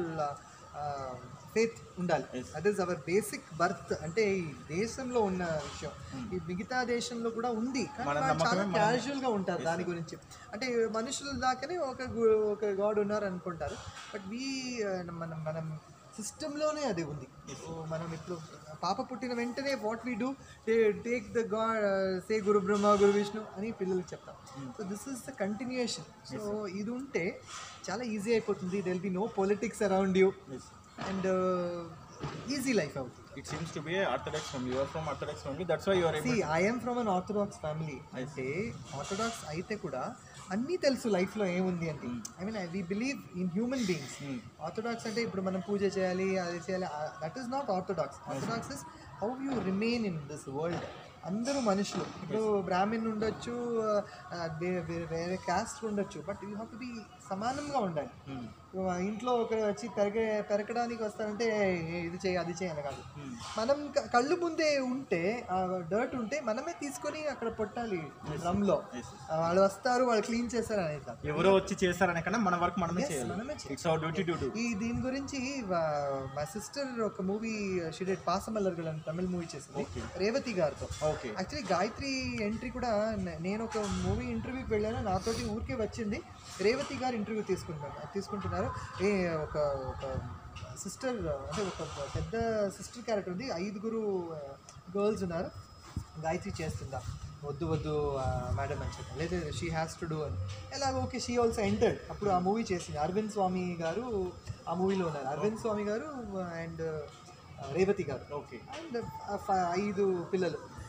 faith ఉండాలి. That is our basic birth. అంటే ఈ దేశంలో ఉన్న విషయం ఈ మిగతా దేశంలో కూడా ఉంది, కానీ చాలా క్యాజువల్గా ఉంటారు దాని గురించి. అంటే మనుషుల దాకానే ఒక ఒక గాడ్ ఉన్నారు అనుకుంటారు, బట్ వీ మనం మనం సిస్టంలోనే అది ఉంది. మనం ఇప్పుడు పాప పుట్టిన వెంటనే what we do, take the god, say Guru Brahma Guru Vishnu అని పిల్లలకి చెప్తాం. So this is the continuation. సో ఇది ఉంటే చాలా ఈజీ అయిపోతుంది. There will be no politics around you and easy life అవుతుంది. It seems to be a orthodox family. You are from orthodox family. That's why you are able. See, I am from an orthodox family. అంటే ఆర్థోడాక్స్ అయితే కూడా అన్నీ తెలుసు లైఫ్లో ఏముంది అంటే. I mean we believe in human beings. Orthodox అంటే ఇప్పుడు మనం పూజ చేయాలి, అది చేయాలి, that is not orthodox. Orthodox is how you remain in this world. అందరూ మనుషులు. ఇప్పుడు బ్రాహ్మణ్ ఉండొచ్చు, వేరే క్యాస్ట్ ఉండొచ్చు, but you have to be సమానంగా ఉండాలి. ఇంట్లో ఒకరు వచ్చి పెరగ పెరగడానికి వస్తారంటే ఇది చేయి అది చేయాలి కాదు. మనం కళ్ళు ముందే ఉంటే, డర్ట్ ఉంటే మనమే తీసుకొని అక్కడ పొట్టాలి డ్రమ్లో. వాళ్ళు వస్తారు, వాళ్ళు క్లీన్ చేస్తారు అనేది కాదు, ఎవరో వచ్చి చేస్తారనే కన్నా మన వర్క్ మనమే చేయాలి. మనమే చేయాలి. ఈ దీని గురించి మా సిస్టర్ ఒక మూవీ షీ పాసమల్లర్గల్ అని తమిళ మూవీ చేసింది రేవతి గారితో. యాక్చువల్లీ గాయత్రి ఎంట్రీ కూడా, నేను ఒక మూవీ ఇంటర్వ్యూకి వెళ్ళాను, నాతోటి ఊరికే వచ్చింది. రేవతి గారు ఇంటర్వ్యూ తీసుకుంటారు తీసుకుంటున్నారు ఏ ఒక ఒక సిస్టర్, అంటే ఒక పెద్ద సిస్టర్ క్యారెక్టర్ ఉంది, ఐదుగురు గర్ల్స్ ఉన్నారు, గాయత్రి చేస్తుందా, వద్దు వద్దు మేడం అని చెప్పాను. లేదా షీ హ్యాస్ టు డూ అని. ఎలాగో ఓకే, షీ ఆల్సో ఎంటర్డ్. అప్పుడు ఆ మూవీ చేసింది. అరవింద్ స్వామి గారు ఆ మూవీలో ఉన్నారు. అరవింద్ స్వామి గారు అండ్ రేవతి గారు. ఓకే. అండ్ ఐదు పిల్లలు.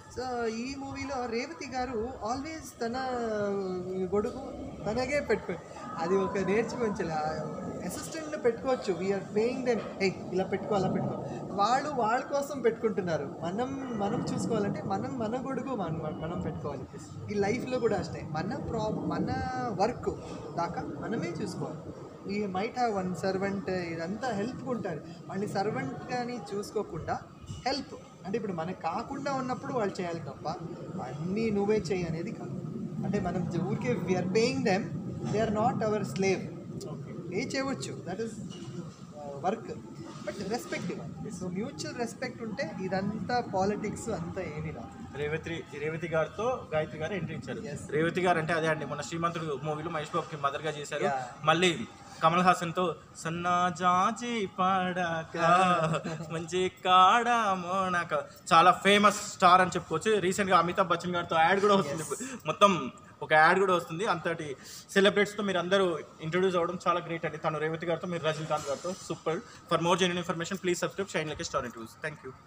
సో ఈ మూవీలో రేవతి గారు ఆల్వేస్ తన గొడుగు తనగే పెట్టుకో అది ఒక నేర్చుకోవచ్చు. అసిస్టెంట్ని పెట్టుకోవచ్చు, వీఆర్ పేయింగ్ దెమ్, ఏ ఇలా పెట్టుకో అలా పెట్టుకో, వాళ్ళు వాళ్ళ కోసం పెట్టుకుంటున్నారు. మనం మనం చూసుకోవాలంటే మనం మన గొడుగు మనం మనం పెట్టుకోవాలి. ఈ లైఫ్లో కూడా అಷ್ಟೇ, మన ప్రా మన వర్క్ దాకా మనమే చూసుకోవాలి. ఈ మైట్ హ్యావ్ వన్ సర్వెంట్, ఇదంతా హెల్ప్ ఉంటారు. వాళ్ళని సర్వెంట్ కానీ చూసుకోకుండా హెల్ప్ అంటే ఇప్పుడు మనకు కాకుండా ఉన్నప్పుడు వాళ్ళు చేయాలి తప్ప అన్నీ నువ్వే చేయి అనేది కాదు. అంటే మనం ఊరికే we're paying them, they are not our slave. ఏ చేయవచ్చు, that is work, but respect ఇవ్వాలి. సో మ్యూచువల్ రెస్పెక్ట్ ఉంటే ఇదంతా పాలిటిక్స్ అంతా ఏమీ రాదు. రేవతి రేవతి గారితో గాయత్రి గారు ఎంట్రీ ఇచ్చారు. రేవతి గారు అంటే అదే అండి, మన శ్రీమంతుడు మూవీలో మహేష్ బాబుకి మదర్గా చేశారు. మళ్ళీ కమల్ హాసన్తో సన్నా జాజి పాడాక మంచి కాడ మోనాక చాలా ఫేమస్ స్టార్ అని చెప్పుకోవచ్చు. రీసెంట్గా అమితాబ్ బచ్చన్ గారితో యాడ్ కూడా వస్తుంది, మొత్తం ఒక యాడ్ కూడా వస్తుంది. అంతటి సెలబ్రిటీస్తో మీరు అందరూ ఇంట్రొడ్యూస్ అవ్వడం చాలా గ్రేట్ అండి. తను రేవతి గారితో, మీరు రజనీకాంత్ గారితో super. For more genuine information please subscribe shine like a star interviews. Thank you.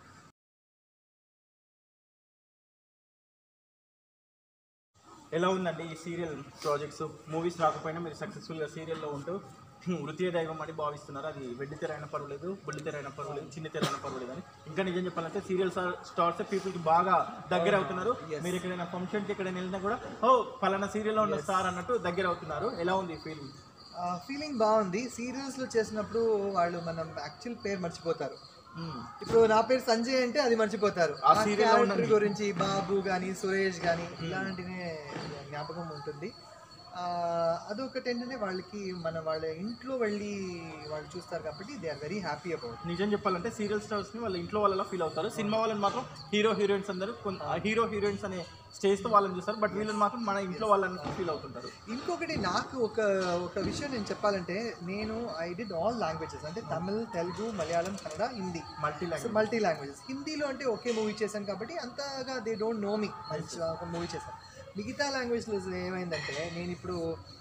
ఎలా ఉందండి ఈ సీరియల్ ప్రాజెక్ట్స్? మూవీస్ రాకపోయినా మీరు సక్సెస్ఫుల్గా సీరియల్లో ఉంటూ వృత్తి దైవం అని భావిస్తున్నారు. అది వెండి తెర అయినా పర్వాలేదు, బుల్లి తెర అయినా పర్వాలేదు, చిన్న తెర అయినా పర్వాలేదు అని. ఇంకా నిజం చెప్పాలంటే సీరియల్ స్టార్స్ పీపుల్కి బాగా దగ్గర అవుతున్నారు. మీరు ఎక్కడైనా ఫంక్షన్కి ఎక్కడైనా వెళ్ళినా కూడా ఓ పలానా సీరియల్లో ఉన్న స్టార్ అన్నట్టు దగ్గర అవుతున్నారు. ఎలా ఉంది ఈ ఫీలింగ్? ఫీలింగ్ బాగుంది. సీరియల్స్లో చేసినప్పుడు వాళ్ళు మనం యాక్చువల్ పేరు మర్చిపోతారు. ఇప్పుడు నా పేరు సంజయ్ అంటే అది మర్చిపోతారు. ఆ క్యారెక్టర్ గురించి బాబు కానీ సురేష్ కానీ ఇలాంటినే జ్ఞాపకం ఉంటుంది. అదొకటి ఏంటంటే వాళ్ళకి మన వాళ్ళ ఇంట్లో వెళ్ళి వాళ్ళు చూస్తారు కాబట్టి they are very happy about. నిజం చెప్పాలంటే సీరియల్ స్టార్స్ని వాళ్ళ ఇంట్లో వాళ్ళలా ఫీల్ అవుతారు. సినిమా వాళ్ళని మాత్రం హీరో హీరోయిన్స్ అందరూ హీరో హీరోయిన్స్ అనే స్టేజ్తో వాళ్ళని చూస్తారు, బట్ వీళ్ళని మాత్రం మన ఇంట్లో వాళ్ళని ఫీల్ అవుతుంటారు. ఇంకొకటి నాకు ఒక ఒక విషయం నేను చెప్పాలంటే, నేను ఐ డిడ్ ఆల్ లాంగ్వేజెస్, అంటే Tamil, Telugu, Malayalam, Kannada, Hindi, multi language multi languages. హిందీలో అంటే ఒకే మూవీ చేశాను కాబట్టి అంతగా దే డోంట్ నో మీ, ఒక మూవీ చేశాను. మిగతా లాంగ్వేజ్లో ఏమైందంటే, నేను ఇప్పుడు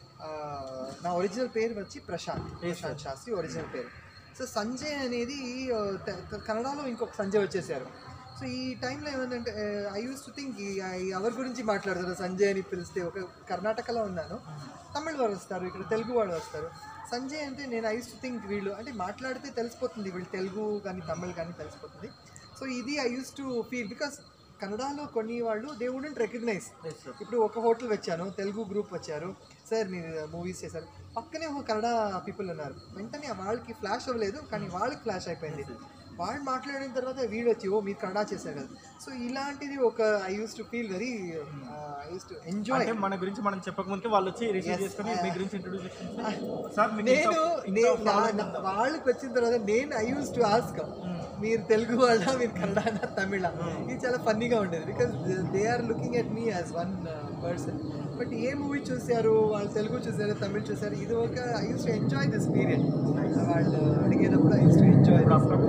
నా ఒరిజినల్ పేరు వచ్చి ప్రశాంత్ ప్రశాంత్ శాస్త్రి ఒరిజినల్ పేరు. సో సంజయ్ అనేది కన్నడలో ఇంకొక సంజయ్ వచ్చేసారు. సో ఈ టైంలో ఏమైందంటే ఐ యూస్ టు థింక్ ఎవరి గురించి మాట్లాడతారు సంజయ్ అని పిలిస్తే. ఒక కర్ణాటకలో ఉన్నాను, తమిళ్ వాళ్ళు వస్తారు, ఇక్కడ తెలుగు వాళ్ళు వస్తారు. సంజయ్ అంటే నేను ఐ యూస్ టు థింక్ వీళ్ళు అంటే మాట్లాడితే తెలిసిపోతుంది, వీళ్ళు తెలుగు కానీ తమిళ్ కానీ తెలిసిపోతుంది. సో ఇది I use to feel, because కన్నడలో కొన్ని వాళ్ళు దే వుడెంట్ రికగ్నైజ్. ఇప్పుడు ఒక హోటల్ వచ్చాను, తెలుగు గ్రూప్ వచ్చారు, సార్ మీరు మూవీస్ చేశారు, పక్కనే ఒక కన్నడ పీపుల్ ఉన్నారు. వెంటనే వాళ్ళకి ఫ్లాష్ అవ్వలేదు, కానీ వాళ్ళకి ఫ్లాష్ అయిపోయింది. వాళ్ళు మాట్లాడిన తర్వాత వీళ్ళు వచ్చి ఓ మీరు కన్నడ చేశారు కదా. సో ఇలాంటిది ఒక I use to feel very I use to enjoy. మన గురించి మనం చెప్పకముందుకే వాళ్ళు వచ్చి రిసీవ్ చేసుకొని మీ గురించి ఇంట్రొడ్యూస్ చేస్తారు. నేను వాళ్ళకి వచ్చిన తర్వాత నేను ఐ యూస్ టు ఆస్క్, మీరు తెలుగు వాళ్ళ, మీరు కన్నడ, తమిళ. ఇది చాలా ఫన్నీగా ఉండేది, because they are looking at me as one person. But ఏ మూవీ చూశారు, వాళ్ళు తెలుగు చూసారు, తమిళ్ చూసారు, ఇది ఒక I use to enjoy this period. వాళ్ళు అడిగేటప్పుడు I use to enjoy.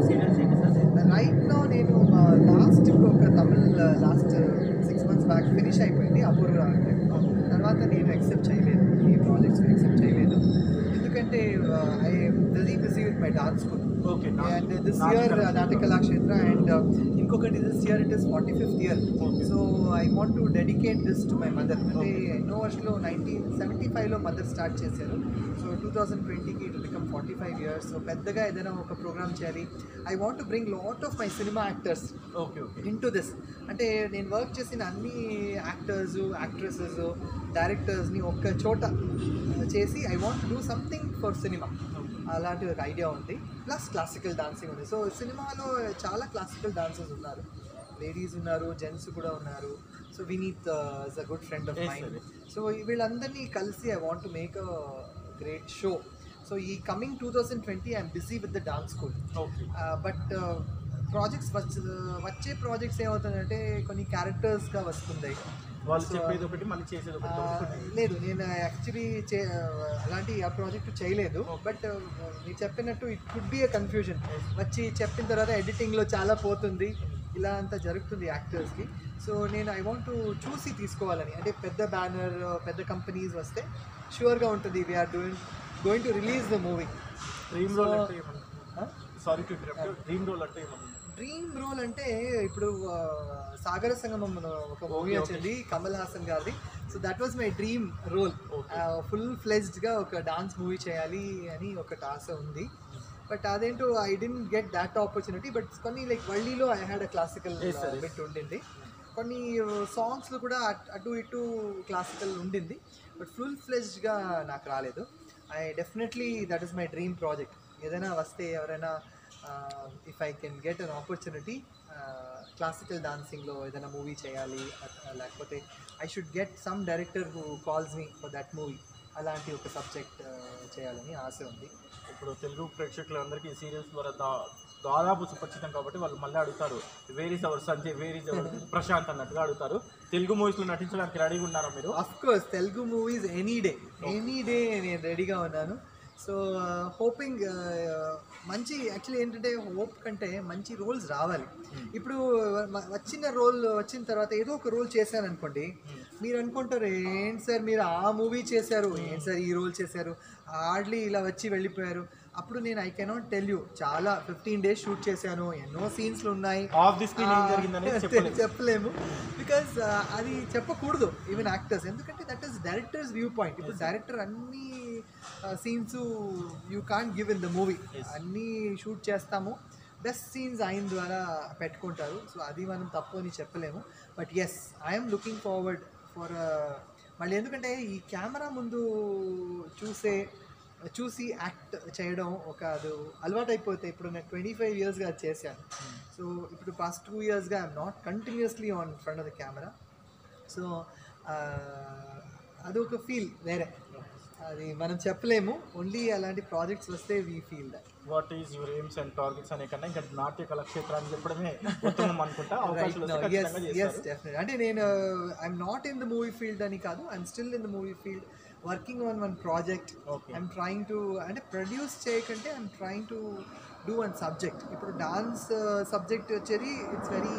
Right now నేను లాస్ట్ ఇప్పుడు ఒక Tamil last six months back finish అయిపోయింది, అపూర్వ అంటే. తర్వాత నేను యాక్సెప్ట్ చేయలేదు, ఈ ప్రాజెక్ట్స్ యాక్సెప్ట్ చేయలేదు, ఎందుకంటే I very busy with my dance school. Okay. And this year Natya Kalakshetra, and ఇంకొకటి this year it is forty fifth year. So I want to dedicate this to my mother. అంటే ఎన్నో వర్షంలో నైన్టీన్ సెవెంటీ ఫైవ్లో మదర్ స్టార్ట్ చేశారు. సో టూ థౌజండ్ ట్వంటీకి it become forty five years. So పెద్దగా ఏదైనా ఒక ప్రోగ్రామ్ చేయాలి. I want to bring lot of my cinema actors okay okay in to this. అంటే నేను వర్క్ చేసిన అన్ని యాక్టర్స్, యాక్ట్రెసెస్, డైరెక్టర్స్ని ఒక్క చోట చేసి I want do something for cinema. అలాంటి ఒక ఐడియా ఉంది. ప్లస్ క్లాసికల్ డాన్సింగ్ ఉంది. సో సినిమాలో చాలా క్లాసికల్ డాన్సర్స్ ఉన్నారు, లేడీస్ ఉన్నారు, జెంట్స్ కూడా ఉన్నారు. So Vineeth is a good friend of mind. So వీళ్ళందరినీ కలిసి I want to make a great show. So ఈ coming two thousand twenty I'm busy with the dance school. But projects వచ్చే ప్రాజెక్ట్స్ ఏమవుతుందంటే కొన్ని క్యారెక్టర్స్గా వస్తుంది. వాళ్ళు చెప్పేది ఒకటి మళ్ళీ చేసేది ఒకటి. లేదు, నేను యాక్చువల్లీ చే అలాంటి ఆ ప్రాజెక్ట్ చేయలేదు. బట్ మీరు చెప్పినట్టు it could be a confusion. వచ్చి చెప్పిన తర్వాత ఎడిటింగ్లో చాలా పోతుంది, ఇలా అంతా జరుగుతుంది యాక్టర్స్కి. సో నేను ఐ వాంట్ టు చూసి తీసుకోవాలని, అంటే పెద్ద బ్యానర్, పెద్ద కంపెనీస్ వస్తే షూర్గా ఉంటుంది we're doing going to release the movie. Dream role sorry to interrupt, dream role అంటే ఏమన్నా? డ్రీమ్ రోల్ అంటే ఇప్పుడు ఆ, సాగర సంగమం ఒక మూవీ వచ్చింది కమల్ హాసన్ గారిది. So that was my dream role. Full ఫ్లెజ్డ్గా ఒక డాన్స్ మూవీ చేయాలి అని ఒక ఆశ ఉంది. బట్ అదేంటో I didn't get that opportunity. But కొన్ని లైక్ వల్లీలో I had a classical bit ఉండింది. కొన్ని సాంగ్స్లో కూడా అటు ఇటు క్లాసికల్ ఉండింది. బట్ ఫుల్ ఫ్లెజ్డ్గా నాకు రాలేదు. I definitely that is my dream project. ఏదైనా వస్తే ఎవరైనా if I can get an opportunity classical డాన్సింగ్లో ఏదైనా మూవీ చేయాలి, లేకపోతే I should get some director who calls me for that movie, అలాంటి ఒక సబ్జెక్ట్ చేయాలని ఆశ ఉంది. ఇప్పుడు తెలుగు ప్రేక్షకులందరికీ ఈ సీరియల్స్ ద్వారా దా దాదాపు సుపరిచితం కాబట్టి వాళ్ళు మళ్ళీ అడుగుతారు, where is our Sanjay, where is our Prashanth అన్నట్టుగా అడుగుతారు. తెలుగు మూవీస్లో నటించడానికి రెడీగా ఉన్నారా మీరు? Of course Telugu movies any day any day నేను రెడీగా ఉన్నాను. సో హోపింగ్ మంచి యాక్చువల్లీ ఏంటంటే హోప్ కంటే మంచి రోల్స్ రావాలి. ఇప్పుడు వచ్చిన రోల్ వచ్చిన తర్వాత ఏదో ఒక రోల్ చేశాను అనుకోండి, మీరు అనుకుంటారు ఏంటి సార్ మీరు ఆ మూవీ చేశారు, ఏంటి సార్ ఈ రోల్ చేశారు, హార్డ్లీ ఇలా వచ్చి వెళ్ళిపోయారు. అప్పుడు నేను ఐ కెనాట్ టెల్ యూ, చాలా ఫిఫ్టీన్ డేస్ షూట్ చేశాను, ఎన్నో సీన్స్లు ఉన్నాయి, ఆఫ్ ది స్క్రీన్ ఏం జరిగిందని చెప్పలేము. బికాజ్ అది చెప్పకూడదు ఈవెన్ యాక్టర్స్, ఎందుకంటే that is directors view point. ఇప్పుడు డైరెక్టర్ అన్ని scenes you can't give in the movie, అన్నీ షూట్ చేస్తాము, బెస్ట్ సీన్స్ ఆయన ద్వారా పెట్టుకుంటారు. సో అది మనం తప్పు అని చెప్పలేము. But yes I'm looking forward for మళ్ళీ, ఎందుకంటే ఈ కెమెరా ముందు చూసే చూసి యాక్ట్ చేయడం ఒక అది అలవాటు అయిపోతే, ఇప్పుడు నేను ట్వంటీ ఫైవ్ ఇయర్స్గా అది చేశాను. సో ఇప్పుడు పాస్ట్ టూ ఇయర్స్గా I'm not continuously on front of the camera. So అదొక ఫీల్ వేరే, అది మనం చెప్పలేము. ఓన్లీ అలాంటి ప్రాజెక్ట్స్ వస్తే we feel that. What is your aims and targets అనే కన్నా ఇంకా నాట్య కళాక్షేత్రాన్ని చెప్పడమే ఉత్తమం అనుకుంటా. అంటే నేను I'm not in the movie field అని కాదు, I'm still in the movie field, working on one project. I'm trying to, అంటే ప్రొడ్యూస్ చేయకంటే I'm trying to do one subject. ఇప్పుడు డాన్స్ సబ్జెక్ట్ వచ్చేది ఇట్స్ వెరీ,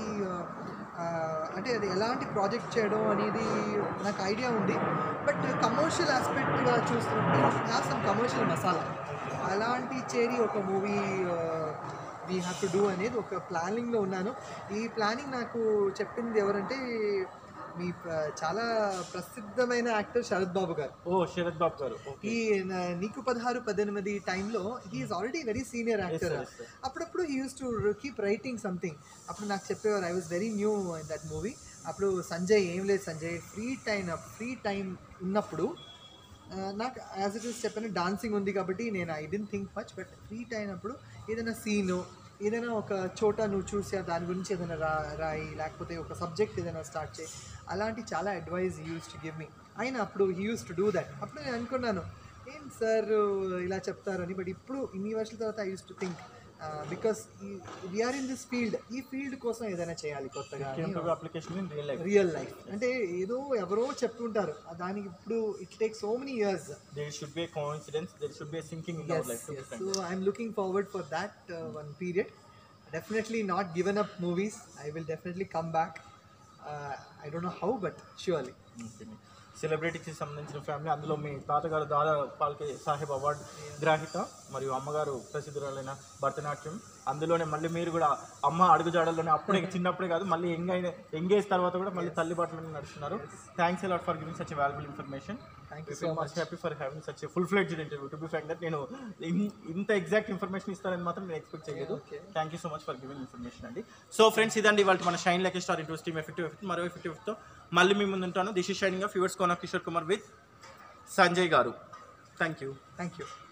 అంటే అది ఎలాంటి ప్రాజెక్ట్ చేయడం అనేది నాకు ఐడియా ఉంది. బట్ కమర్షియల్ ఆస్పెక్ట్గా చూస్తున్నప్పుడు హ్యావ్ సమ్ కమర్షియల్ మసాలా, అలాంటి చేరి ఒక movie we have to do అనేది ఒక ప్లానింగ్లో ఉన్నాను. ఈ ప్లానింగ్ నాకు చెప్పింది ఎవరంటే మీ చాలా ప్రసిద్ధమైన యాక్టర్ శరత్ బాబు గారు. ఓ శరత్ బాబు గారు. ఈ నీకు పదహారు పద్దెనిమిది టైంలో he's already very senior actor. అప్పుడప్పుడు he use to keep writing something. అప్పుడు నాకు చెప్పేవారు, I was very new in that movie. అప్పుడు సంజయ్ ఏం లేదు Sanjay, free time free time ఉన్నప్పుడు నాకు యాజ్ ఇట్ ఈస్ చెప్పాను, డాన్సింగ్ ఉంది కాబట్టి నేను I don't think much. But free time అప్పుడు ఏదైనా సీను, ఏదైనా ఒక చోట నువ్వు చూసా దాని గురించి ఏదైనా రా రాయి లేకపోతే ఒక సబ్జెక్ట్ ఏదైనా స్టార్ట్ చేయి, అలాంటి చాలా advise he use to give me. ఆయన అప్పుడు he use to do that. అప్పుడు నేను అనుకున్నాను ఏం సార్ ఇలా చెప్తారని. బట్ ఇప్పుడు ఇన్ని వర్షాల తర్వాత I use to think, because we're in this field, ఈ ఫీల్డ్ కోసం ఏదైనా చేయాలి కొత్తగా, రియల్ లైఫ్. అంటే ఏదో ఎవరో చెప్తుంటారు దానికి, ఇప్పుడు it take so many years. There should be a coincidence, there should be a syncing in our life. Yes, so I'm looking forward for that uh, one period. Definitely not given up movies. I will definitely come back. Uh, I don't know how, but surely. సెలబ్రిటీకి సంబంధించిన ఫ్యామిలీ, అందులో మీ తాతగారు దాదా పాల్కే సాహెబ్ అవార్డు గ్రాహిత మరియు అమ్మగారు ప్రసిద్ధురాలైన భరతనాట్యం, అందులోనే మళ్ళీ మీరు కూడా అమ్మ అడుగుజాడల్లోనే అప్పుడే చిన్నప్పుడే కాదు మళ్ళీ యంగ్ అయిన ఎంగేజ్ తర్వాత కూడా మళ్ళీ తల్లి బాటలోనే నడుస్తున్నారు. Thanks a lot for giving such valuable information. Thank you so much. Happy for having such full fledged interview. To be frank that నేను ఇంత ఎగ్జాక్ట్ ఇన్ఫర్మేషన్ ఇస్తారని మాత్రం నేను ఎక్స్పెక్ట్ చేయలేదు. Thank you so much for giving information అండి. సో ఫ్రెండ్స్, ఇదండి వాళ్ళ మన shine like star into team effective effect మరో ఎఫెక్టివ్ తో మళ్ళీ మీ ముందు ఉంటాను. This is shining of yours Kona Kishore Kumar with Sanjay garu. Thank you. Thank you.